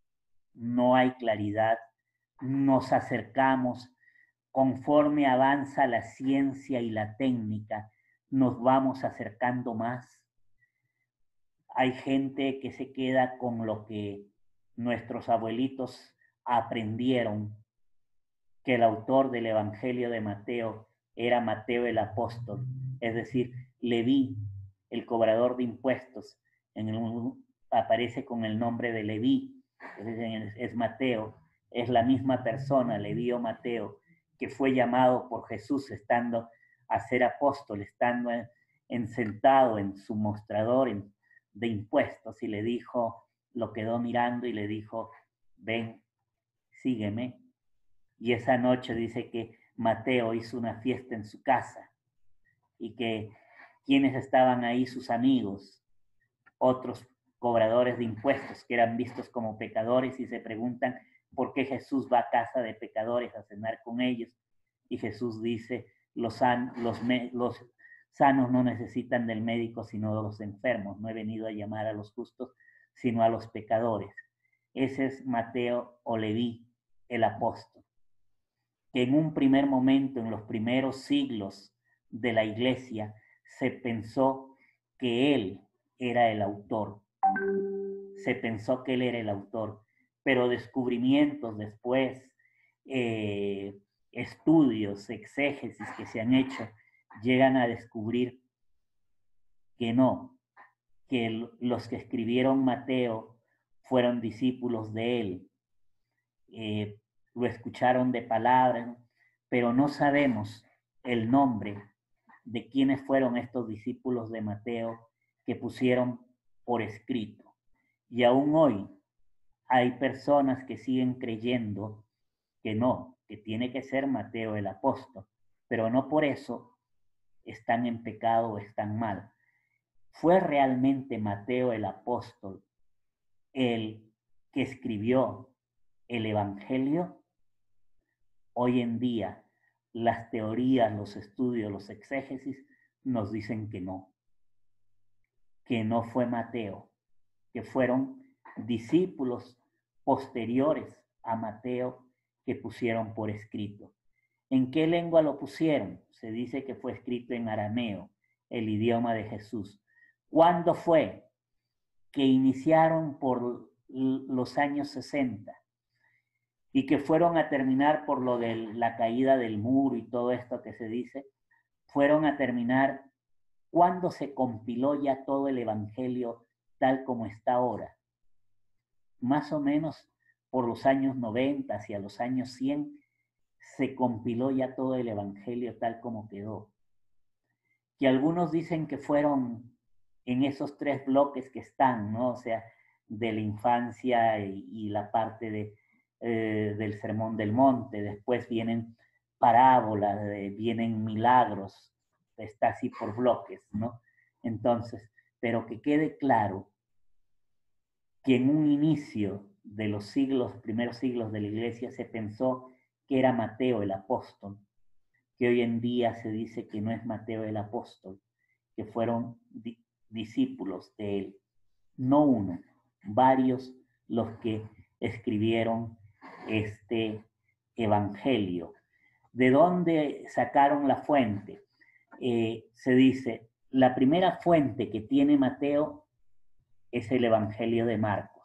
nos acercamos, conforme avanza la ciencia y la técnica, nos vamos acercando más. Hay gente que se queda con lo que nuestros abuelitos aprendieron, que el autor del Evangelio de Mateo era Mateo el apóstol, es decir, Leví, el cobrador de impuestos, aparece con el nombre de Leví, es Mateo, es la misma persona, Leví o Mateo, que fue llamado por Jesús estando a ser apóstol, estando sentado en su mostrador de impuestos, y le dijo, lo quedó mirando y le dijo, ven, sígueme. Y esa noche dice que Mateo hizo una fiesta en su casa y que quienes estaban ahí, sus amigos, otros cobradores de impuestos que eran vistos como pecadores y se preguntan por qué Jesús va a casa de pecadores a cenar con ellos. Y Jesús dice, los sanos no necesitan del médico sino de los enfermos. No he venido a llamar a los justos sino a los pecadores. Ese es Mateo o Leví, el apóstol, que en un primer momento, en los primeros siglos de la iglesia, se pensó que él era el autor. Se pensó que él era el autor, pero descubrimientos después, estudios, exégesis que se han hecho, llegan a descubrir que no, que los que escribieron Mateo fueron discípulos de él, lo escucharon de palabra, pero no sabemos el nombre de quiénes fueron estos discípulos de Mateo que pusieron por escrito. Y aún hoy hay personas que siguen creyendo que no, que tiene que ser Mateo el apóstol, pero no por eso están en pecado o están mal. ¿Fue realmente Mateo el apóstol el que escribió el Evangelio? Hoy en día, las teorías, los estudios, los exégesis nos dicen que no fue Mateo, que fueron discípulos posteriores a Mateo que pusieron por escrito. ¿En qué lengua lo pusieron? Se dice que fue escrito en arameo, el idioma de Jesús. ¿Cuándo fue? Que iniciaron por los años 60 y que fueron a terminar por lo de la caída del muro y todo esto que se dice, fueron a terminar cuando se compiló ya todo el Evangelio tal como está ahora. Más o menos por los años 90, hacia los años 100, se compiló ya todo el Evangelio tal como quedó. Que algunos dicen que fueron en esos 3 bloques que están, ¿no? O sea, de la infancia y la parte del Sermón del Monte. Después vienen parábolas, vienen milagros, está así por bloques, ¿no? Entonces, pero que quede claro que en un inicio de los primeros siglos de la iglesia se pensó que era Mateo el apóstol, que hoy en día se dice que no es Mateo el apóstol, que fueron discípulos de él, no uno, varios los que escribieron este evangelio. ¿De dónde sacaron la fuente? Se dice, la primera fuente que tiene Mateo es el Evangelio de Marcos.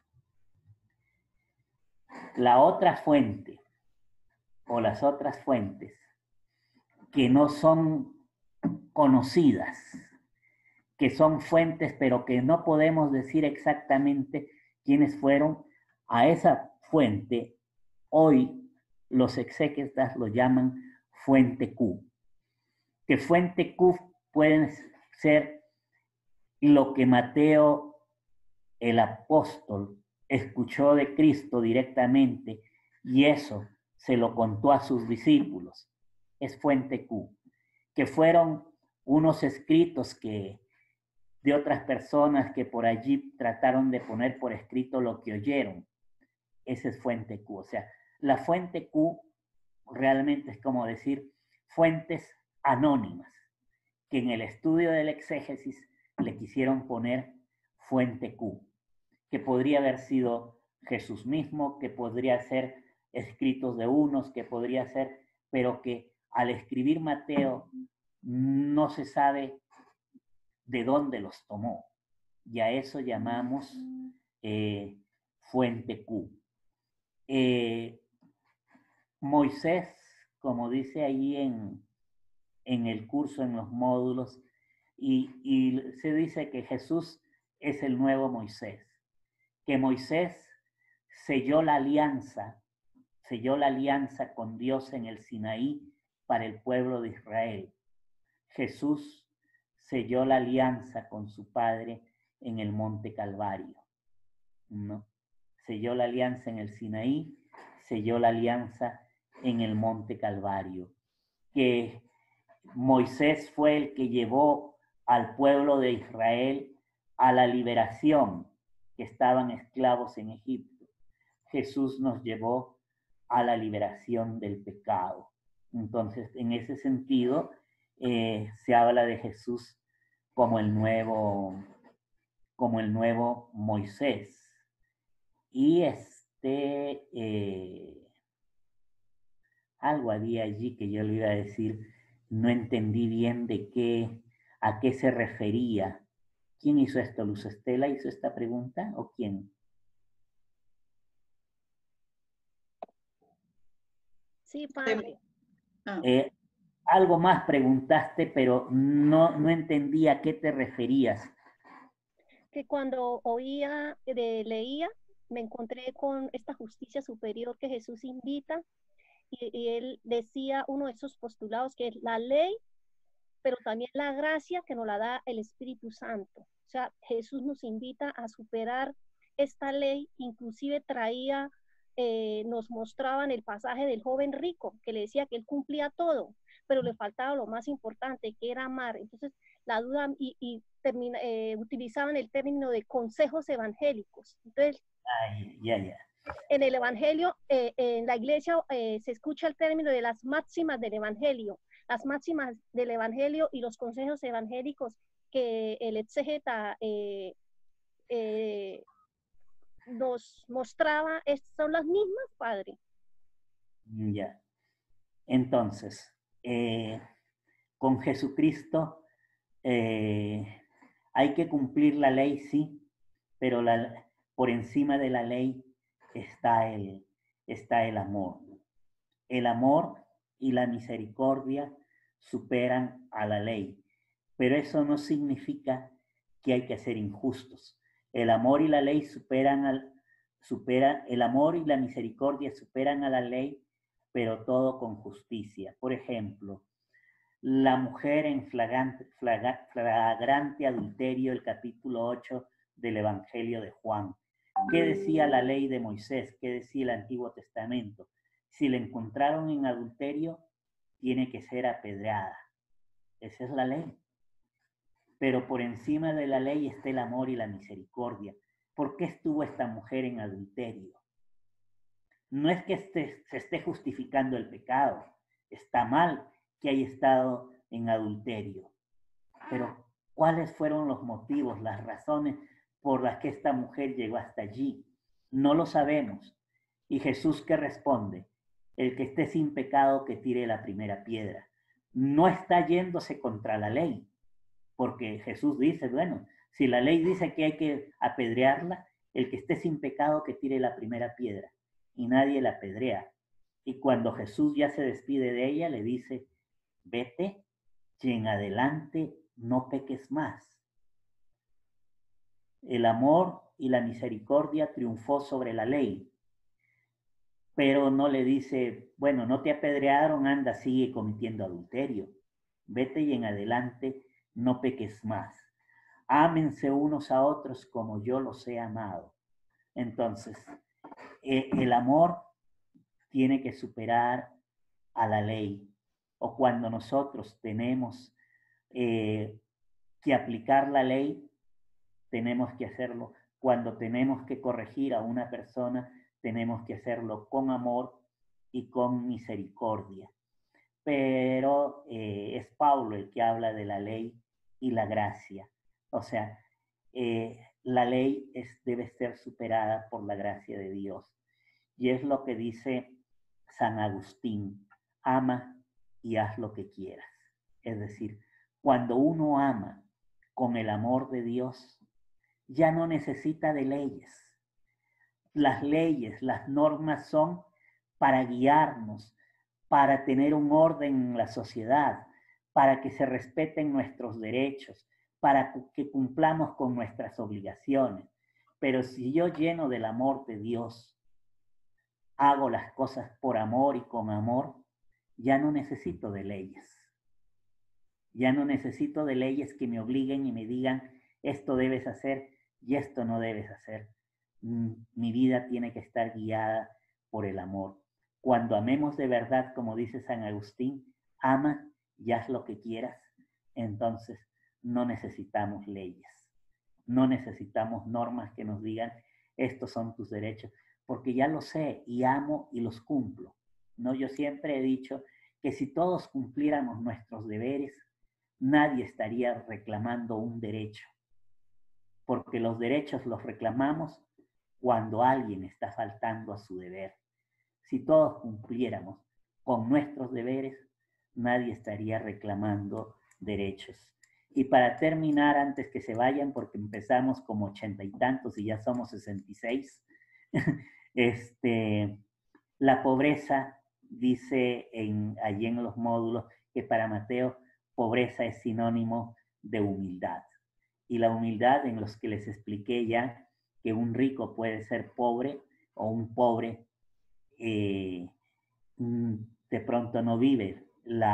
La otra fuente, o las otras fuentes, que no son conocidas, que son fuentes, pero que no podemos decir exactamente quiénes fueron, a esa fuente, hoy los exégetas lo llaman fuente Q. Que fuente Q pueden ser lo que Mateo, el apóstol, escuchó de Cristo directamente y eso se lo contó a sus discípulos. Es fuente Q. Que fueron unos escritos de otras personas que por allí trataron de poner por escrito lo que oyeron. Esa es fuente Q. O sea, la fuente Q realmente es como decir fuentes anónimas, que en el estudio del exégesis le quisieron poner fuente Q, que podría haber sido Jesús mismo, que podría ser escritos de unos, que podría ser, pero que al escribir Mateo no se sabe de dónde los tomó. Y a eso llamamos fuente Q. Moisés, como dice ahí en el curso, en los módulos, y se dice que Jesús es el nuevo Moisés, que Moisés selló la alianza con Dios en el Sinaí para el pueblo de Israel. Jesús selló la alianza con su Padre en el Monte Calvario, ¿no? Selló la alianza en el Sinaí, selló la alianza en el Monte Calvario. Que Moisés fue el que llevó al pueblo de Israel a la liberación, que estaban esclavos en Egipto. Jesús nos llevó a la liberación del pecado. Entonces, en ese sentido, se habla de Jesús como el nuevo Moisés. Y algo había allí que yo le iba a decir, no entendí bien de qué. a qué se refería. ¿Quién hizo esto? ¿Luz Estela hizo esta pregunta o quién? Sí, padre. Algo más preguntaste, pero no entendí a qué te referías. Que cuando leía, me encontré con esta justicia superior que Jesús invita, y él decía uno de esos postulados que es la ley, pero también la gracia que nos la da el Espíritu Santo. O sea, Jesús nos invita a superar esta ley, inclusive nos mostraban el pasaje del joven rico, que le decía que él cumplía todo, pero le faltaba lo más importante, que era amar. Entonces, la duda, utilizaban el término de consejos evangélicos. Entonces, en el evangelio, en la iglesia, se escucha el término de las máximas del evangelio. Las máximas del evangelio y los consejos evangélicos que el exégeta nos mostraba, son las mismas, padre. Ya. Entonces, con Jesucristo hay que cumplir la ley, sí, pero por encima de la ley está el amor. El amor y la misericordia superan a la ley, pero eso no significa que hay que ser injustos. El amor y la ley el amor y la misericordia superan a la ley, pero todo con justicia. Por ejemplo, la mujer en flagrante adulterio, el capítulo 8 del Evangelio de Juan. ¿Qué decía la ley de Moisés? ¿Qué decía el Antiguo Testamento? Si la encontraron en adulterio, tiene que ser apedreada. Esa es la ley. Pero por encima de la ley está el amor y la misericordia. ¿Por qué estuvo esta mujer en adulterio? No es que se esté justificando el pecado. Está mal que haya estado en adulterio. Pero ¿cuáles fueron los motivos, las razones por las que esta mujer llegó hasta allí? No lo sabemos. ¿Y Jesús qué responde? El que esté sin pecado que tire la primera piedra. No está yéndose contra la ley, porque Jesús dice, bueno, si la ley dice que hay que apedrearla, el que esté sin pecado que tire la primera piedra. Y nadie la apedrea. Y cuando Jesús ya se despide de ella, le dice, vete y en adelante no peques más. El amor y la misericordia triunfó sobre la ley. Pero no le dice, bueno, no te apedrearon, anda, sigue cometiendo adulterio. Vete y en adelante no peques más. Ámense unos a otros como yo los he amado. Entonces, el amor tiene que superar a la ley. O cuando nosotros tenemos que aplicar la ley, tenemos que hacerlo. Cuando tenemos que corregir a una persona, tenemos que hacerlo con amor y con misericordia. Pero es Pablo el que habla de la ley y la gracia. O sea, la ley debe ser superada por la gracia de Dios. Y es lo que dice San Agustín, ama y haz lo que quieras. Es decir, cuando uno ama con el amor de Dios, ya no necesita de leyes. Las leyes, las normas son para guiarnos, para tener un orden en la sociedad, para que se respeten nuestros derechos, para que cumplamos con nuestras obligaciones. Pero si yo, lleno del amor de Dios, hago las cosas por amor y con amor, ya no necesito de leyes. Ya no necesito de leyes que me obliguen y me digan, esto debes hacer y esto no debes hacer. Mi vida tiene que estar guiada por el amor. Cuando amemos de verdad, como dice San Agustín, ama y haz lo que quieras, entonces no necesitamos leyes. No necesitamos normas que nos digan, estos son tus derechos, porque ya lo sé y amo y los cumplo. ¿No? Yo siempre he dicho que si todos cumpliéramos nuestros deberes, nadie estaría reclamando un derecho, porque los derechos los reclamamos cuando alguien está faltando a su deber. Si todos cumpliéramos con nuestros deberes, nadie estaría reclamando derechos. Y para terminar, antes que se vayan, porque empezamos como 80 y tantos y ya somos 66, la pobreza, dice allí en los módulos, que para Mateo pobreza es sinónimo de humildad. Y la humildad, en los que les expliqué ya, que un rico puede ser pobre o un pobre de pronto no vive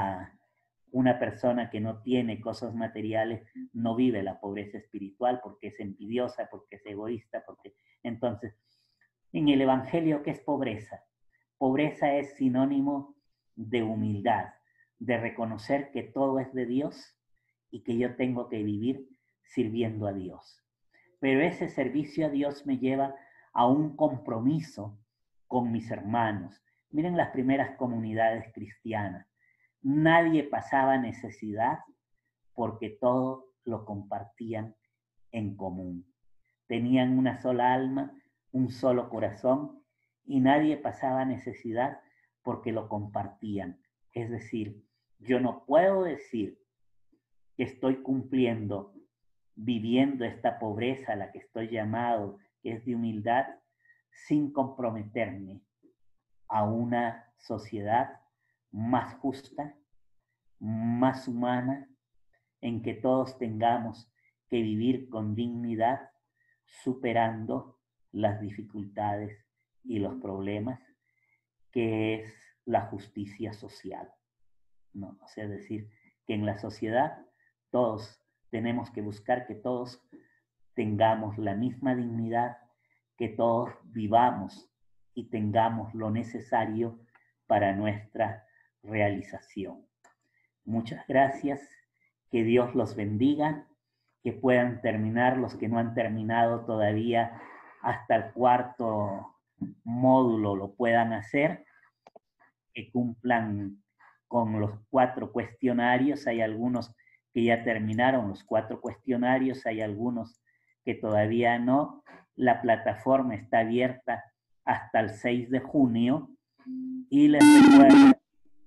una persona que no tiene cosas materiales no vive la pobreza espiritual porque es envidiosa, porque es egoísta, porque entonces en el Evangelio, ¿qué es pobreza? Pobreza es sinónimo de humildad, de reconocer que todo es de Dios y que yo tengo que vivir sirviendo a Dios. Pero ese servicio a Dios me lleva a un compromiso con mis hermanos. Miren las primeras comunidades cristianas. Nadie pasaba necesidad porque todo lo compartían en común. Tenían una sola alma, un solo corazón, y nadie pasaba necesidad porque lo compartían. Es decir, yo no puedo decir que estoy cumpliendo, viviendo esta pobreza a la que estoy llamado, que es de humildad, sin comprometerme a una sociedad más justa, más humana, en que todos tengamos que vivir con dignidad, superando las dificultades y los problemas, que es la justicia social. ¿No? O sea, es decir, que en la sociedad todos tenemos que buscar que todos tengamos la misma dignidad, que todos vivamos y tengamos lo necesario para nuestra realización. Muchas gracias, que Dios los bendiga, que puedan terminar los que no han terminado todavía hasta el 4º módulo lo puedan hacer, que cumplan con los 4 cuestionarios. Hay algunos que ya terminaron los 4 cuestionarios, hay algunos que todavía no. La plataforma está abierta hasta el 6 de junio y les recuerdo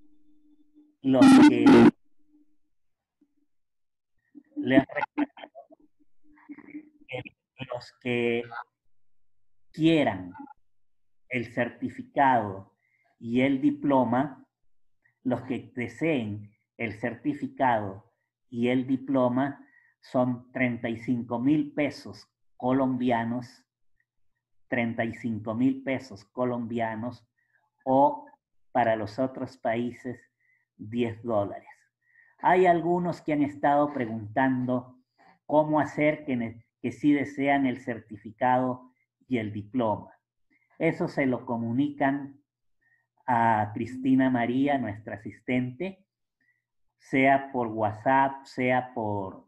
los que quieran el certificado y el diploma, los que deseen el certificado y el diploma, son 35,000 pesos colombianos, 35,000 pesos colombianos, o para los otros países $10. Hay algunos que han estado preguntando cómo hacer que sí desean el certificado y el diploma. Eso se lo comunican a Cristina María, nuestra asistente, sea por WhatsApp, sea por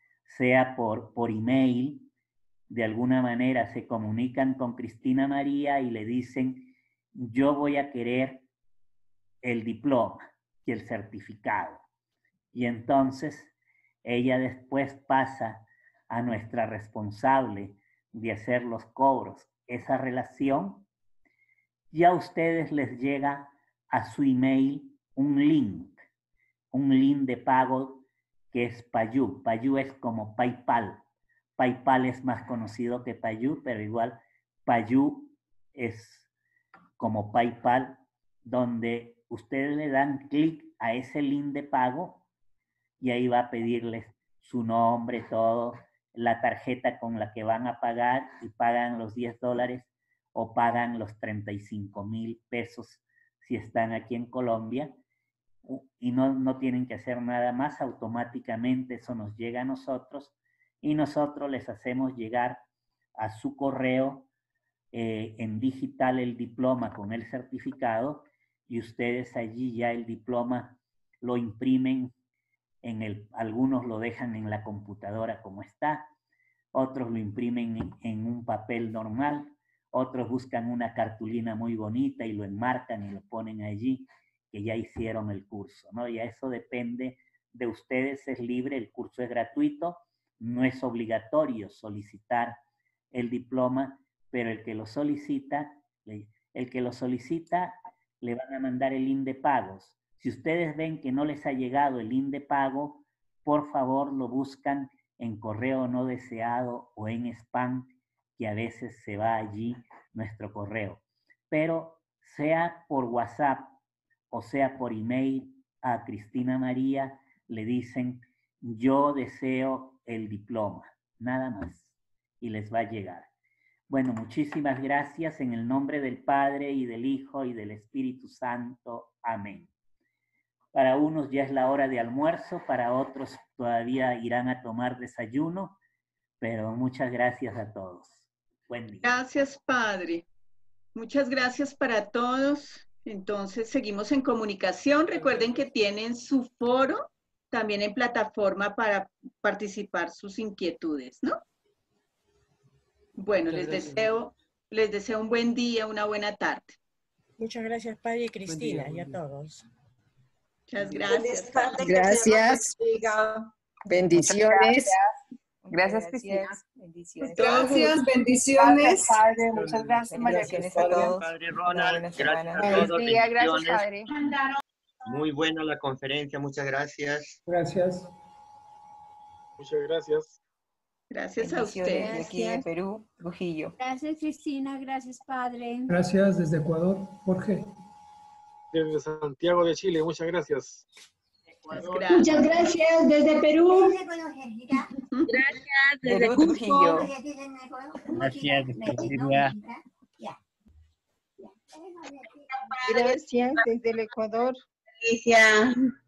email. De alguna manera se comunican con Cristina María y le dicen: yo voy a querer el diploma y el certificado. Y entonces ella después pasa a nuestra responsable de hacer los cobros. Esa relación, ya a ustedes les llega a su email un link de pago que es Payu. Payu es como PayPal. PayPal es más conocido que Payu, pero igual Payu es como PayPal, donde ustedes le dan clic a ese link de pago y ahí va a pedirles su nombre, todo, la tarjeta con la que van a pagar, y pagan los $10 o pagan los 35,000 pesos si están aquí en Colombia, y no tienen que hacer nada más. Automáticamente eso nos llega a nosotros y nosotros les hacemos llegar a su correo en digital el diploma con el certificado, y ustedes allí ya el diploma lo imprimen algunos lo dejan en la computadora como está, otros lo imprimen en un papel normal, otros buscan una cartulina muy bonita y lo enmarcan y lo ponen allí, que ya hicieron el curso, ¿no? Y eso depende de ustedes, es libre, el curso es gratuito, no es obligatorio solicitar el diploma, pero el que lo solicita le van a mandar el link de pagos. Si ustedes ven que no les ha llegado el link de pago, por favor lo buscan en correo no deseado o en spam, que a veces se va allí nuestro correo. Pero sea por WhatsApp o sea por email, a Cristina María le dicen: yo deseo el diploma, nada más, y les va a llegar. Bueno, muchísimas gracias en el nombre del Padre y del Hijo y del Espíritu Santo. Amén. Para unos ya es la hora de almuerzo, para otros todavía irán a tomar desayuno, pero muchas gracias a todos. Buen día. Gracias, Padre. Muchas gracias para todos. Entonces, seguimos en comunicación. Recuerden que tienen su foro también en plataforma para participar sus inquietudes, ¿no? Bueno, les deseo un buen día, una buena tarde. Muchas gracias, Padre y Cristina, y a todos. Muchas gracias. Gracias. Bendiciones. Gracias, Cristina. Bendiciones. Gracias, bendiciones. Gracias, Padre. Muchas gracias, María Bendiciones a todos. Padre Ronald, gracias a Buen todos. día, gracias, Bendiciones. Padre. Muy buena la conferencia, muchas gracias. Gracias. Muchas gracias. Gracias a Bendiciones ustedes. de aquí de Perú, Trujillo. Gracias, Cristina. Gracias, Padre. Gracias desde Ecuador, Jorge. Desde Santiago de Chile, muchas gracias. Muchas gracias desde Perú. Gracias desde Trujillo. Gracias, Cristina. Gracias desde el Ecuador. Alicia.